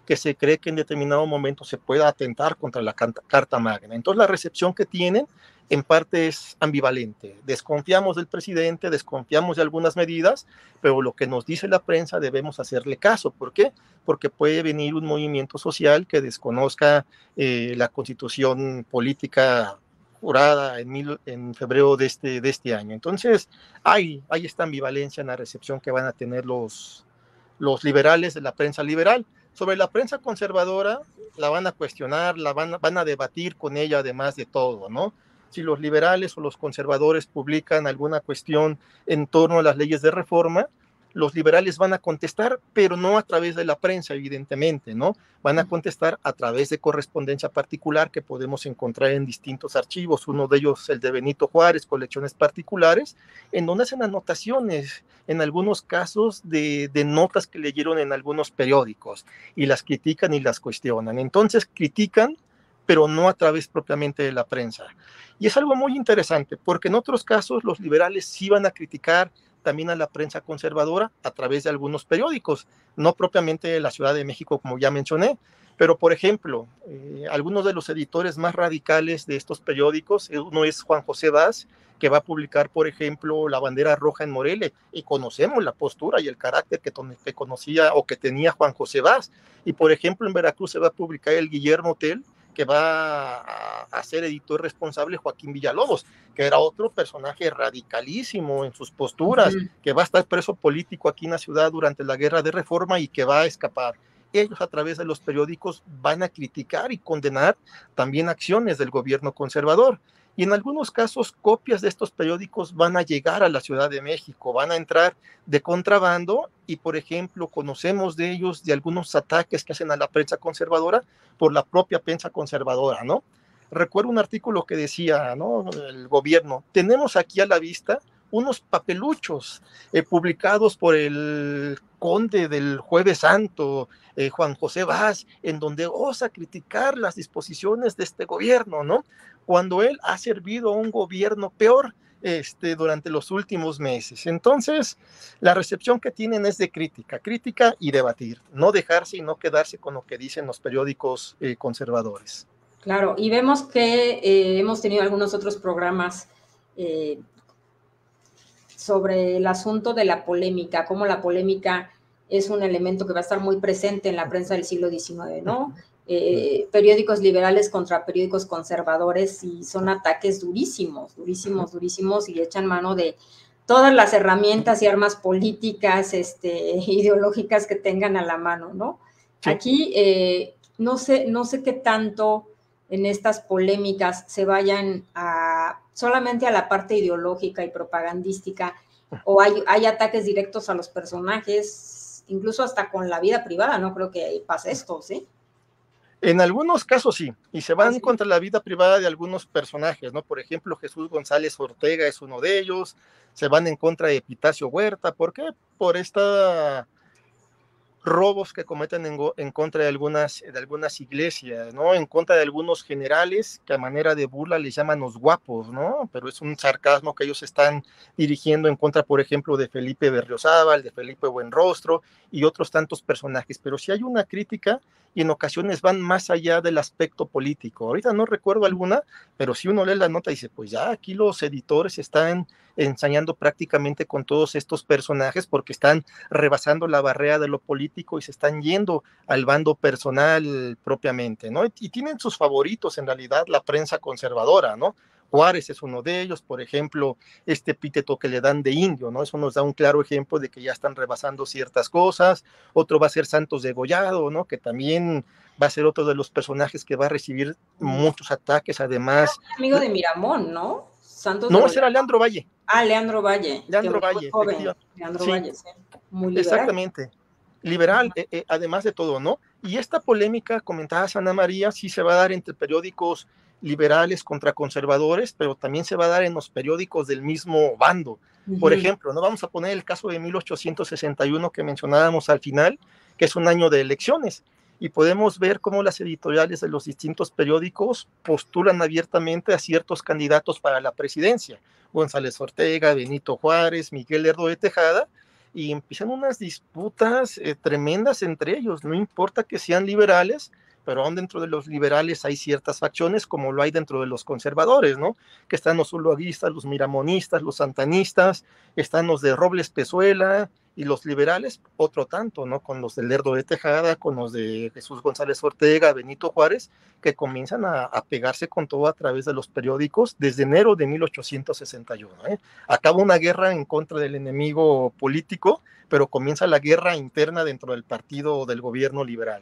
Speaker 2: que se cree que en determinado momento se pueda atentar contra la Carta Magna. Entonces la recepción que tienen en parte es ambivalente. Desconfiamos del presidente, desconfiamos de algunas medidas, pero lo que nos dice la prensa debemos hacerle caso. ¿Por qué? Porque puede venir un movimiento social que desconozca la constitución política jurada en febrero de este año. Entonces, hay esta ambivalencia en la recepción que van a tener los liberales de la prensa liberal. Sobre la prensa conservadora, la van a cuestionar, van a debatir con ella además de todo, ¿no? Si los liberales o los conservadores publican alguna cuestión en torno a las leyes de reforma, los liberales van a contestar, pero no a través de la prensa, evidentemente, ¿no? Van a contestar a través de correspondencia particular que podemos encontrar en distintos archivos, uno de ellos el de Benito Juárez, colecciones particulares, en donde hacen anotaciones, en algunos casos, de notas que leyeron en algunos periódicos, y las critican y las cuestionan. Entonces, critican, pero no a través propiamente de la prensa. Y es algo muy interesante, porque en otros casos los liberales sí van a criticar también a la prensa conservadora a través de algunos periódicos, no propiamente de la Ciudad de México, como ya mencioné, pero por ejemplo, algunos de los editores más radicales de estos periódicos, uno es Juan José Vaz, que va a publicar, por ejemplo, La Bandera Roja en Morelia, y conocemos la postura y el carácter que conocía o que tenía Juan José Vaz. Y por ejemplo, en Veracruz se va a publicar el Guillermo Tell, que va a ser editor responsable, Joaquín Villalobos, que era otro personaje radicalísimo en sus posturas, que va a estar preso político aquí en la ciudad durante la Guerra de Reforma y que va a escapar. Ellos a través de los periódicos van a criticar y condenar también acciones del gobierno conservador. Y en algunos casos copias de estos periódicos van a llegar a la Ciudad de México, van a entrar de contrabando y, por ejemplo, conocemos de ellos de algunos ataques que hacen a la prensa conservadora por la propia prensa conservadora, ¿no? Recuerdo un artículo que decía, ¿no? El gobierno, tenemos aquí a la vista unos papeluchos publicados por el conde del Jueves Santo, Juan José Vaz, en donde osa criticar las disposiciones de este gobierno, ¿no? Cuando él ha servido a un gobierno peor durante los últimos meses. Entonces, la recepción que tienen es de crítica y debatir, no dejarse y no quedarse con lo que dicen los periódicos conservadores.
Speaker 1: Claro, y vemos que hemos tenido algunos otros programas sobre el asunto de la polémica, cómo la polémica es un elemento que va a estar muy presente en la prensa del siglo XIX, ¿no? Periódicos liberales contra periódicos conservadores y son ataques durísimos, y echan mano de todas las herramientas y armas políticas, ideológicas que tengan a la mano, ¿no? Sí. Aquí no sé qué tanto en estas polémicas se vayan solamente a la parte ideológica y propagandística, o hay ataques directos a los personajes, incluso hasta con la vida privada, no creo que pase esto, ¿sí?
Speaker 2: En algunos casos sí, y se van contra la vida privada de algunos personajes, ¿no? Por ejemplo, Jesús González Ortega es uno de ellos, se van en contra de Epitacio Huerta, ¿por qué? Por esta robos que cometen en contra de algunas iglesias, ¿no? En contra de algunos generales que a manera de burla les llaman los guapos, ¿no? Pero es un sarcasmo que ellos están dirigiendo en contra, por ejemplo, de Felipe Berriozábal, de Felipe Buenrostro y otros tantos personajes. Pero sí hay una crítica y en ocasiones van más allá del aspecto político. Ahorita no recuerdo alguna, pero si uno lee la nota y dice, pues ya aquí los editores están ensañando prácticamente con todos estos personajes porque están rebasando la barrera de lo político y se están yendo al bando personal propiamente, ¿no? Y tienen sus favoritos en realidad la prensa conservadora, ¿no? Juárez es uno de ellos, por ejemplo, este epíteto que le dan de indio, ¿no? Eso nos da un claro ejemplo de que ya están rebasando ciertas cosas. Otro va a ser Santos Degollado, ¿no? Que también va a ser otro de los personajes que va a recibir muchos ataques, además.
Speaker 1: Amigo de Miramón, ¿no?
Speaker 2: Santos no, ese era Leandro Valle.
Speaker 1: Leandro Valle.
Speaker 2: Leandro Valle,
Speaker 1: Leandro Valle, sí. Muy liberal.
Speaker 2: Exactamente. Liberal, además de todo, ¿no? Y esta polémica, comentaba Ana María, sí se va a dar entre periódicos liberales contra conservadores, pero también se va a dar en los periódicos del mismo bando. Por ejemplo, no vamos a poner el caso de 1861 que mencionábamos al final, que es un año de elecciones, y podemos ver cómo las editoriales de los distintos periódicos postulan abiertamente a ciertos candidatos para la presidencia, González Ortega, Benito Juárez, Miguel Lerdo de Tejada, y empiezan unas disputas tremendas entre ellos. No importa que sean liberales, pero aún dentro de los liberales hay ciertas facciones, como lo hay dentro de los conservadores, ¿no? Que están los zuluaguistas, los miramonistas, los santanistas, están los de Robles Pezuela, y los liberales, otro tanto, ¿no? Con los de Lerdo de Tejada, con los de Jesús González Ortega, Benito Juárez, que comienzan a pegarse con todo a través de los periódicos desde enero de 1861. Acaba una guerra en contra del enemigo político, pero comienza la guerra interna dentro del partido del gobierno liberal.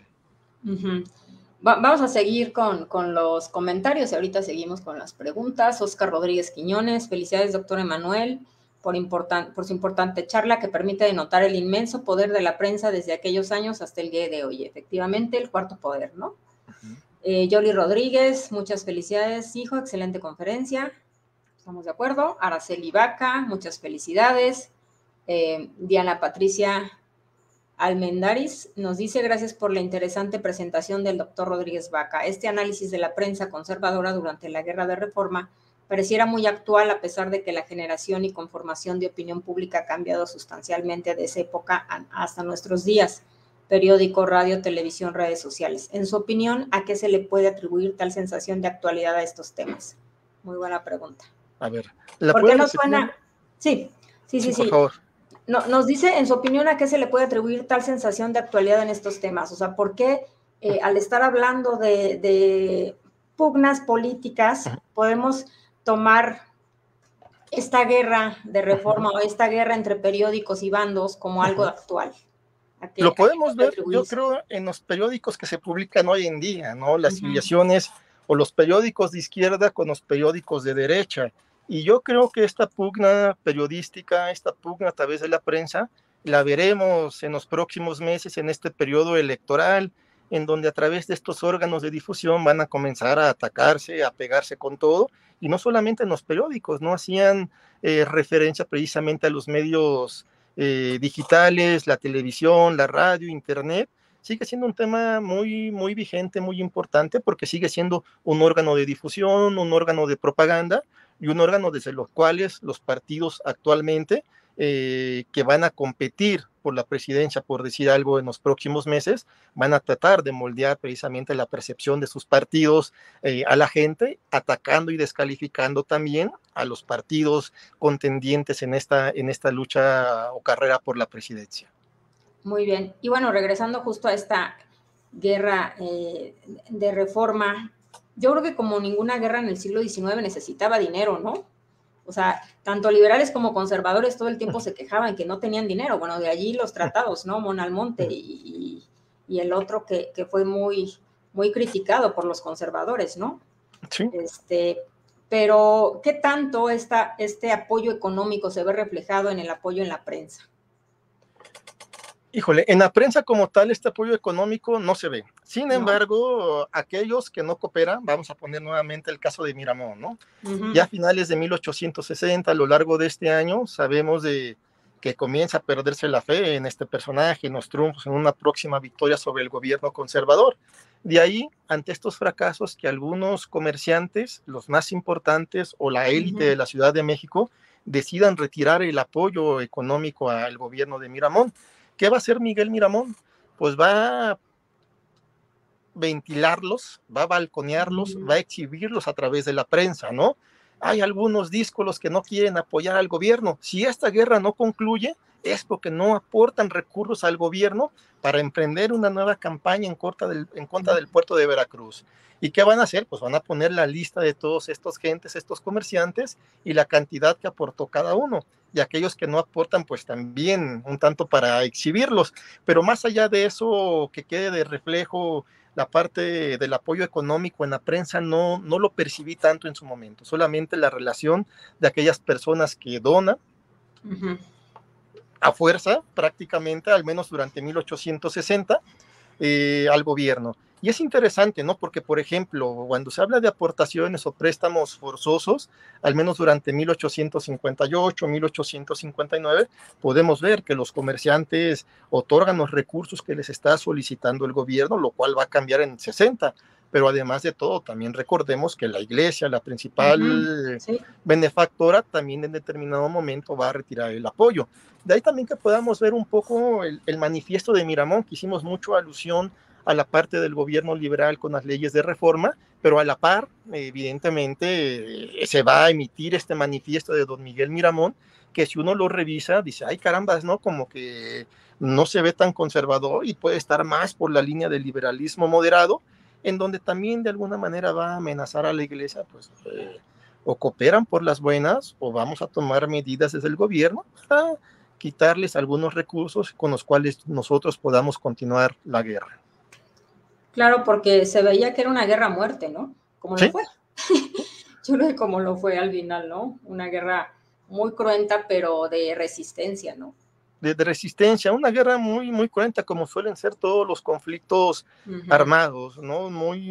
Speaker 1: Vamos a seguir con los comentarios y ahorita seguimos con las preguntas. Oscar Rodríguez Quiñones, felicidades, doctor Emanuel, por su importante charla que permite denotar el inmenso poder de la prensa desde aquellos años hasta el día de hoy. Efectivamente, el cuarto poder, ¿no? Yoli Rodríguez, muchas felicidades, hijo, excelente conferencia. Estamos de acuerdo. Araceli Vaca, muchas felicidades. Diana Patricia Almendaris nos dice: gracias por la interesante presentación del doctor Rodríguez Vaca. Este análisis de la prensa conservadora durante la Guerra de Reforma pareciera muy actual, a pesar de que la generación y conformación de opinión pública ha cambiado sustancialmente de esa época hasta nuestros días. Periódico, radio, televisión, redes sociales. En su opinión, ¿a qué se le puede atribuir tal sensación de actualidad a estos temas? Muy buena pregunta.
Speaker 2: A ver,
Speaker 1: ¿por qué no suena? Sí.
Speaker 2: Por favor.
Speaker 1: No, nos dice, en su opinión, ¿a qué se le puede atribuir tal sensación de actualidad en estos temas? O sea, ¿por qué al estar hablando de pugnas políticas podemos tomar esta guerra de reforma o esta guerra entre periódicos y bandos como algo actual?
Speaker 2: Lo podemos ver, yo creo, en los periódicos que se publican hoy en día, ¿no? Las filiaciones o los periódicos de izquierda con los periódicos de derecha. Y yo creo que esta pugna periodística, esta pugna a través de la prensa, la veremos en los próximos meses, en este periodo electoral, en donde a través de estos órganos de difusión van a comenzar a atacarse, a pegarse con todo, y no solamente en los periódicos, no hacían referencia precisamente a los medios digitales, la televisión, la radio, internet. Sigue siendo un tema muy, muy vigente, muy importante, porque sigue siendo un órgano de difusión, un órgano de propaganda, y un órgano desde los cuales los partidos actualmente que van a competir por la presidencia, por decir algo, en los próximos meses, van a tratar de moldear precisamente la percepción de sus partidos a la gente, atacando y descalificando también a los partidos contendientes en esta lucha o carrera por la presidencia.
Speaker 1: Muy bien. Y bueno, regresando justo a esta guerra de reforma, yo creo que como ninguna guerra en el siglo XIX necesitaba dinero, ¿no? O sea, tanto liberales como conservadores todo el tiempo se quejaban que no tenían dinero. Bueno, de allí los tratados, ¿no? Monalmonte y el otro que fue muy, muy criticado por los conservadores, ¿no?
Speaker 2: Sí.
Speaker 1: Pero, ¿qué tanto este apoyo económico se ve reflejado en el apoyo en la prensa?
Speaker 2: Híjole, en la prensa como tal este apoyo económico no se ve. Sin embargo, aquellos que no cooperan, vamos a poner nuevamente el caso de Miramón, ¿no? Ya a finales de 1860, a lo largo de este año, sabemos de que comienza a perderse la fe en este personaje, en los triunfos, en una próxima victoria sobre el gobierno conservador. De ahí, ante estos fracasos, que algunos comerciantes, los más importantes, o la élite de la Ciudad de México, decidan retirar el apoyo económico al gobierno de Miramón. ¿Qué va a hacer Miguel Miramón? Pues va a ventilarlos, va a balconearlos, va a exhibirlos a través de la prensa, ¿no? Hay algunos díscolos que no quieren apoyar al gobierno. Si esta guerra no concluye, es porque no aportan recursos al gobierno para emprender una nueva campaña en contra del puerto de Veracruz. ¿Y qué van a hacer? Pues van a poner la lista de todos estos gentes, estos comerciantes, y la cantidad que aportó cada uno. Y aquellos que no aportan, pues también un tanto para exhibirlos. Pero más allá de eso, que quede de reflejo la parte del apoyo económico en la prensa, no lo percibí tanto en su momento. Solamente la relación de aquellas personas que donan a fuerza, prácticamente, al menos durante 1860, al gobierno. Y es interesante, ¿no? Porque, por ejemplo, cuando se habla de aportaciones o préstamos forzosos, al menos durante 1858, 1859, podemos ver que los comerciantes otorgan los recursos que les está solicitando el gobierno, lo cual va a cambiar en 60. pero además de todo, también recordemos que la iglesia, la principal
Speaker 1: Sí.
Speaker 2: benefactora, también en determinado momento va a retirar el apoyo. De ahí también que podamos ver un poco el manifiesto de Miramón, que hicimos mucho alusión a la parte del gobierno liberal con las leyes de reforma, pero a la par, evidentemente, se va a emitir este manifiesto de don Miguel Miramón, que si uno lo revisa, dice, ay carambas, ¿no? Como que no se ve tan conservador y puede estar más por la línea del liberalismo moderado, en donde también de alguna manera va a amenazar a la iglesia, pues o cooperan por las buenas o vamos a tomar medidas desde el gobierno para quitarles algunos recursos con los cuales nosotros podamos continuar la guerra.
Speaker 1: Claro, porque se veía que era una guerra a muerte, ¿no? Como lo
Speaker 2: ¿Sí?
Speaker 1: fue. Yo creo que como lo fue al final, ¿no? Una guerra muy cruenta, pero de resistencia, ¿no?
Speaker 2: De resistencia, una guerra muy, muy cruenta, como suelen ser todos los conflictos armados, ¿no?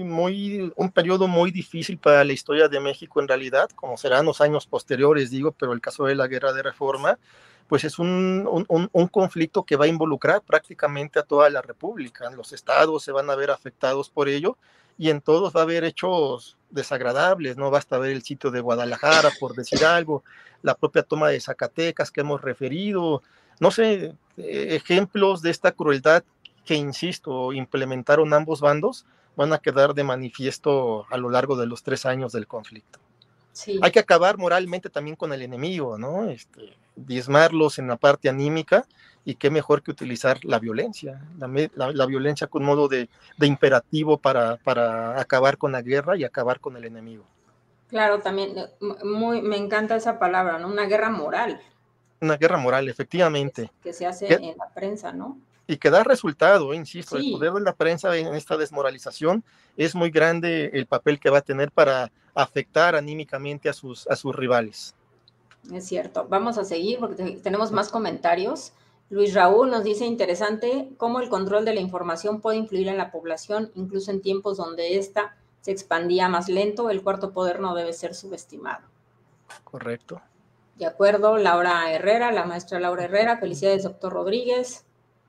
Speaker 2: Un periodo muy difícil para la historia de México en realidad, como serán los años posteriores, digo, pero el caso de la guerra de reforma, pues es un conflicto que va a involucrar prácticamente a toda la República. Los estados se van a ver afectados por ello y en todos va a haber hechos desagradables, no basta ver el sitio de Guadalajara, por decir algo, la propia toma de Zacatecas que hemos referido, no sé, ejemplos de esta crueldad que, insisto, implementaron ambos bandos van a quedar de manifiesto a lo largo de los 3 años del conflicto.
Speaker 1: Sí.
Speaker 2: Hay que acabar moralmente también con el enemigo, ¿no? Diezmarlos en la parte anímica y qué mejor que utilizar la violencia, la violencia con modo de imperativo para acabar con la guerra y acabar con el enemigo.
Speaker 1: Claro, también me encanta esa palabra, ¿no? Una guerra moral.
Speaker 2: Una guerra moral, efectivamente.
Speaker 1: Que se hace en la prensa, ¿no?
Speaker 2: Y que da resultado, insisto,
Speaker 1: sí.
Speaker 2: El poder de la prensa en esta desmoralización es muy grande el papel que va a tener para afectar anímicamente a sus rivales.
Speaker 1: Es cierto. Vamos a seguir porque tenemos más comentarios. Luis Raúl nos dice, interesante, cómo el control de la información puede influir en la población, incluso en tiempos donde ésta se expandía más lento, el cuarto poder no debe ser subestimado.
Speaker 2: Correcto.
Speaker 1: De acuerdo, Laura Herrera, la maestra Laura Herrera, felicidades, doctor Rodríguez.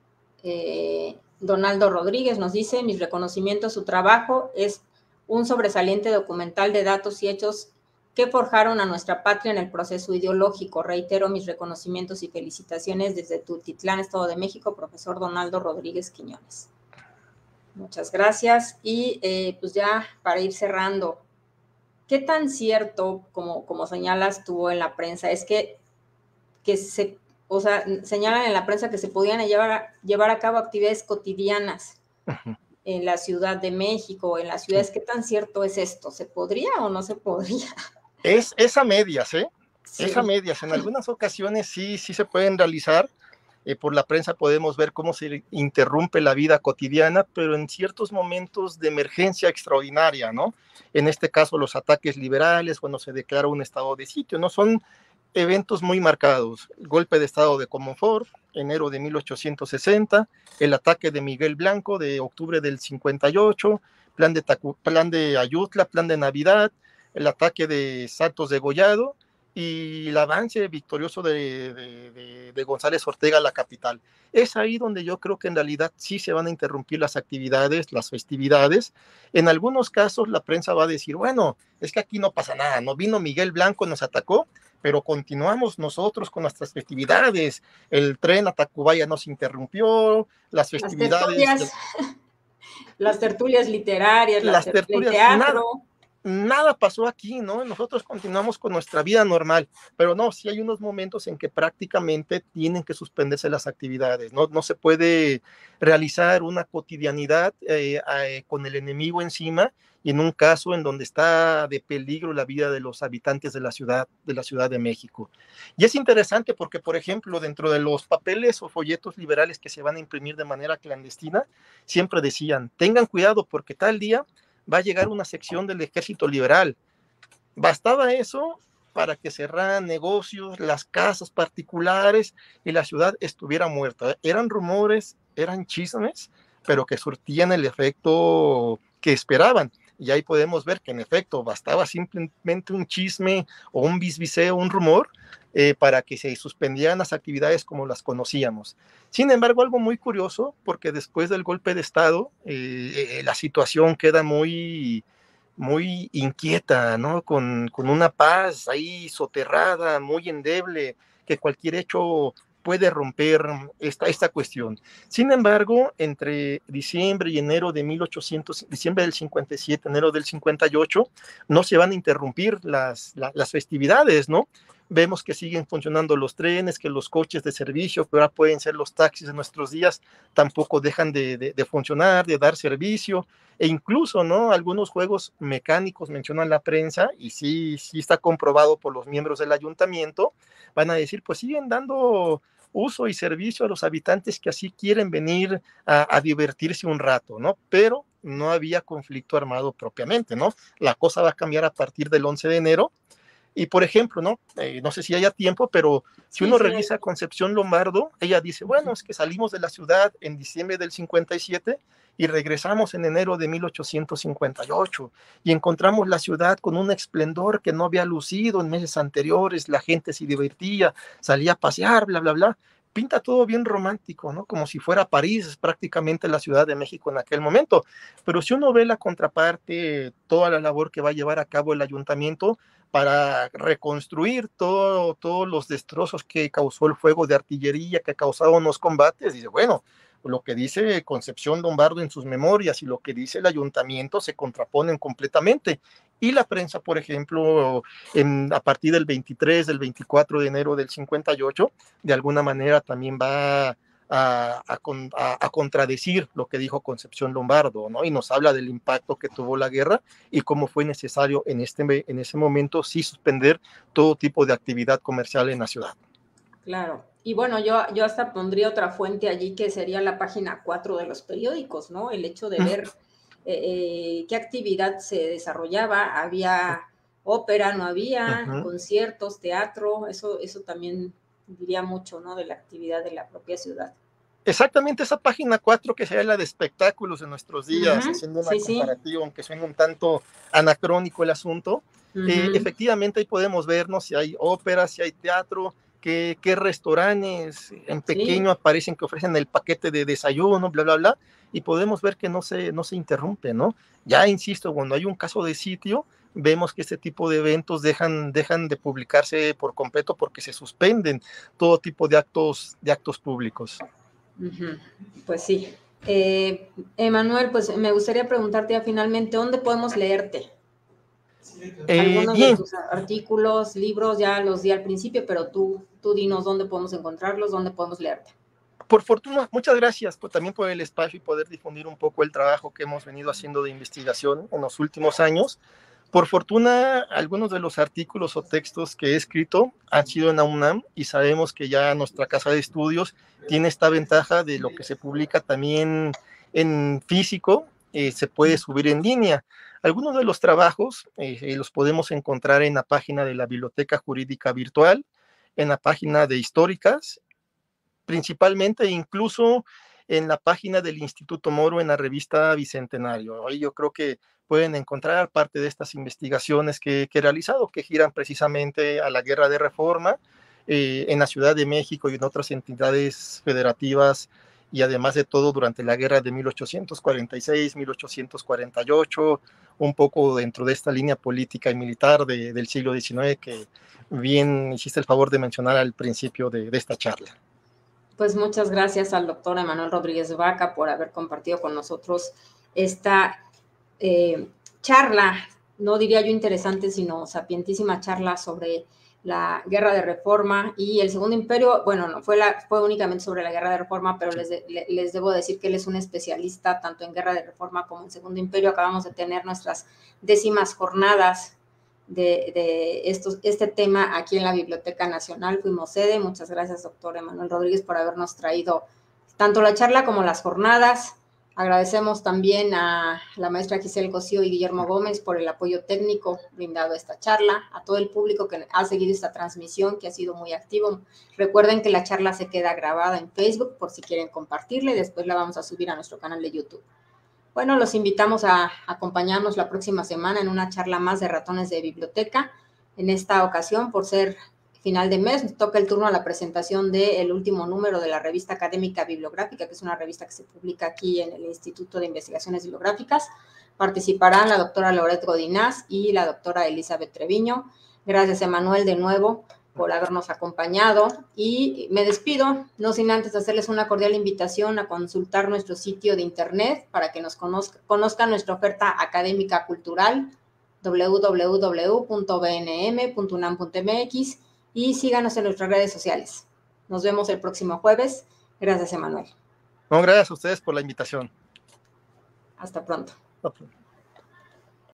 Speaker 1: Donaldo Rodríguez nos dice, mis reconocimientos a su trabajo es un sobresaliente documental de datos y hechos que forjaron a nuestra patria en el proceso ideológico. Reitero mis reconocimientos y felicitaciones desde Tultitlán, Estado de México, profesor Donaldo Rodríguez Quiñones. Muchas gracias. Y pues ya para ir cerrando, ¿qué tan cierto, como señalas tú en la prensa, es que señalan en la prensa que se podían llevar a cabo actividades cotidianas en la Ciudad de México, en las ciudades? ¿Qué tan cierto es esto? ¿Se podría o no se podría?
Speaker 2: Es a medias, ¿eh?
Speaker 1: Sí.
Speaker 2: Es a medias. En algunas ocasiones sí se pueden realizar. Por la prensa podemos ver cómo se interrumpe la vida cotidiana, pero en ciertos momentos de emergencia extraordinaria, ¿no? En este caso, los ataques liberales, cuando se declara un estado de sitio, ¿no? Son eventos muy marcados. El golpe de estado de Comonfort, enero de 1860, el ataque de Miguel Blanco de octubre del 58, plan de Ayutla, plan de Navidad, el ataque de Santos Degollado y el avance victorioso de González Ortega a la capital. Es ahí donde yo creo que en realidad sí se van a interrumpir las actividades, las festividades. En algunos casos la prensa va a decir, bueno, es que aquí no pasa nada, no vino Miguel Blanco, nos atacó, pero continuamos nosotros con nuestras festividades. El tren a Tacubaya no se interrumpió, las festividades.
Speaker 1: Las tertulias literarias, las tertulias de teatro.
Speaker 2: Nada pasó aquí, ¿no? Nosotros continuamos con nuestra vida normal, pero no, sí hay unos momentos en que prácticamente tienen que suspenderse las actividades, no se puede realizar una cotidianidad con el enemigo encima y en un caso en donde está de peligro la vida de los habitantes de la Ciudad de México. Y es interesante porque, por ejemplo, dentro de los papeles o folletos liberales que se van a imprimir de manera clandestina, siempre decían, tengan cuidado porque tal día va a llegar una sección del Ejército Liberal. Bastaba eso para que cerraran negocios, las casas particulares y la ciudad estuviera muerta. Eran rumores, eran chismes, pero que surtían el efecto que esperaban. Y ahí podemos ver que en efecto bastaba simplemente un chisme o un bisbiseo, un rumor, para que se suspendieran las actividades como las conocíamos. Sin embargo, algo muy curioso, porque después del golpe de Estado, la situación queda muy, muy inquieta, ¿no? Con una paz ahí soterrada, muy endeble, que cualquier hecho puede romper esta cuestión. Sin embargo, entre diciembre y enero de 1800, diciembre del 57, enero del 58, no se van a interrumpir las festividades, ¿no? Vemos que siguen funcionando los trenes, que los coches de servicio, que ahora pueden ser los taxis de nuestros días, tampoco dejan de funcionar, de dar servicio, e incluso, ¿no? Algunos juegos mecánicos, mencionan la prensa, y sí está comprobado por los miembros del ayuntamiento, van a decir, pues siguen dando uso y servicio a los habitantes que así quieren venir a divertirse un rato, ¿no? Pero no había conflicto armado propiamente, ¿no? La cosa va a cambiar a partir del 11 de enero, y por ejemplo, ¿no? No sé si haya tiempo, pero si uno revisa a Concepción Lombardo, ella dice, bueno, es que salimos de la ciudad en diciembre del 57 y regresamos en enero de 1858 y encontramos la ciudad con un esplendor que no había lucido en meses anteriores, la gente se divertía, salía a pasear, bla, bla, bla. Pinta todo bien romántico, ¿no? Como si fuera París, prácticamente la Ciudad de México en aquel momento. Pero si uno ve la contraparte, toda la labor que va a llevar a cabo el ayuntamiento para reconstruir todos los destrozos que causó el fuego de artillería, que causaron los combates, dice, bueno, lo que dice Concepción Lombardo en sus memorias y lo que dice el ayuntamiento se contraponen completamente. Y la prensa, por ejemplo, a partir del 23, del 24 de enero del 58, de alguna manera también va a contradecir lo que dijo Concepción Lombardo, ¿no? Y nos habla del impacto que tuvo la guerra y cómo fue necesario en ese momento sí suspender todo tipo de actividad comercial en la ciudad.
Speaker 1: Claro. Y bueno, yo hasta pondría otra fuente allí que sería la página 4 de los periódicos, ¿no? El hecho de ver qué actividad se desarrollaba, había ópera, no había, conciertos, teatro, eso también diría mucho, ¿no? De la actividad de la propia ciudad.
Speaker 2: Exactamente, esa página 4 que sería la de espectáculos de nuestros días, haciendo una comparativa, aunque suene un tanto anacrónico el asunto, efectivamente ahí podemos vernos si hay ópera, si hay teatro, qué restaurantes en pequeño aparecen que ofrecen el paquete de desayuno, bla, bla, bla, y podemos ver que no se interrumpe, ¿no? Ya insisto, cuando hay un caso de sitio, vemos que este tipo de eventos dejan de publicarse por completo porque se suspenden todo tipo de actos públicos.
Speaker 1: Pues sí. Emanuel, pues me gustaría preguntarte ya finalmente, ¿dónde podemos leerte? Algunos de tus artículos, libros, ya los di al principio, pero tú dinos dónde podemos encontrarlos, dónde podemos leerte.
Speaker 2: Por fortuna, muchas gracias también por el espacio y poder difundir un poco el trabajo que hemos venido haciendo de investigación en los últimos años. Por fortuna, algunos de los artículos o textos que he escrito han sido en la UNAM y sabemos que ya nuestra casa de estudios tiene esta ventaja de lo que se publica también en físico, se puede subir en línea. Algunos de los trabajos los podemos encontrar en la página de la Biblioteca Jurídica Virtual, en la página de Históricas, principalmente incluso en la página del Instituto Moro, en la revista Bicentenario. Ahí yo creo que pueden encontrar parte de estas investigaciones que he realizado, que giran precisamente a la guerra de reforma en la Ciudad de México y en otras entidades federativas, y además de todo durante la guerra de 1846, 1848, un poco dentro de esta línea política y militar del siglo XIX que bien hiciste el favor de mencionar al principio de esta charla.
Speaker 1: Pues muchas gracias al doctor Emanuel Rodríguez Vaca por haber compartido con nosotros esta charla, no diría yo interesante, sino sapientísima charla sobre la guerra de reforma y el Segundo Imperio. Bueno, no fue únicamente sobre la guerra de reforma, pero les debo decir que él es un especialista tanto en guerra de reforma como en Segundo Imperio. Acabamos de tener nuestras 10ª jornadas de este tema aquí en la Biblioteca Nacional. Fuimos sede. Muchas gracias, doctor Emanuel Rodríguez, por habernos traído tanto la charla como las jornadas. Agradecemos también a la maestra Giselle Cosío y Guillermo Gómez por el apoyo técnico brindado a esta charla, a todo el público que ha seguido esta transmisión, que ha sido muy activo. Recuerden que la charla se queda grabada en Facebook por si quieren compartirla y después la vamos a subir a nuestro canal de YouTube. Bueno, los invitamos a acompañarnos la próxima semana en una charla más de Ratones de Biblioteca. En esta ocasión, por ser final de mes. Nos toca el turno a la presentación del último número de la revista académica bibliográfica, que es una revista que se publica aquí en el Instituto de Investigaciones Bibliográficas. Participarán la doctora Loret Godinás y la doctora Elizabeth Treviño. Gracias, Emanuel, de nuevo por habernos acompañado, y me despido, no sin antes hacerles una cordial invitación a consultar nuestro sitio de internet para que nos conozcan nuestra oferta académica cultural, www.bnm.unam.mx, y síganos en nuestras redes sociales. Nos vemos el próximo jueves. Gracias, Emanuel.
Speaker 2: No, gracias a ustedes por la invitación.
Speaker 1: Hasta pronto.
Speaker 2: Hasta pronto.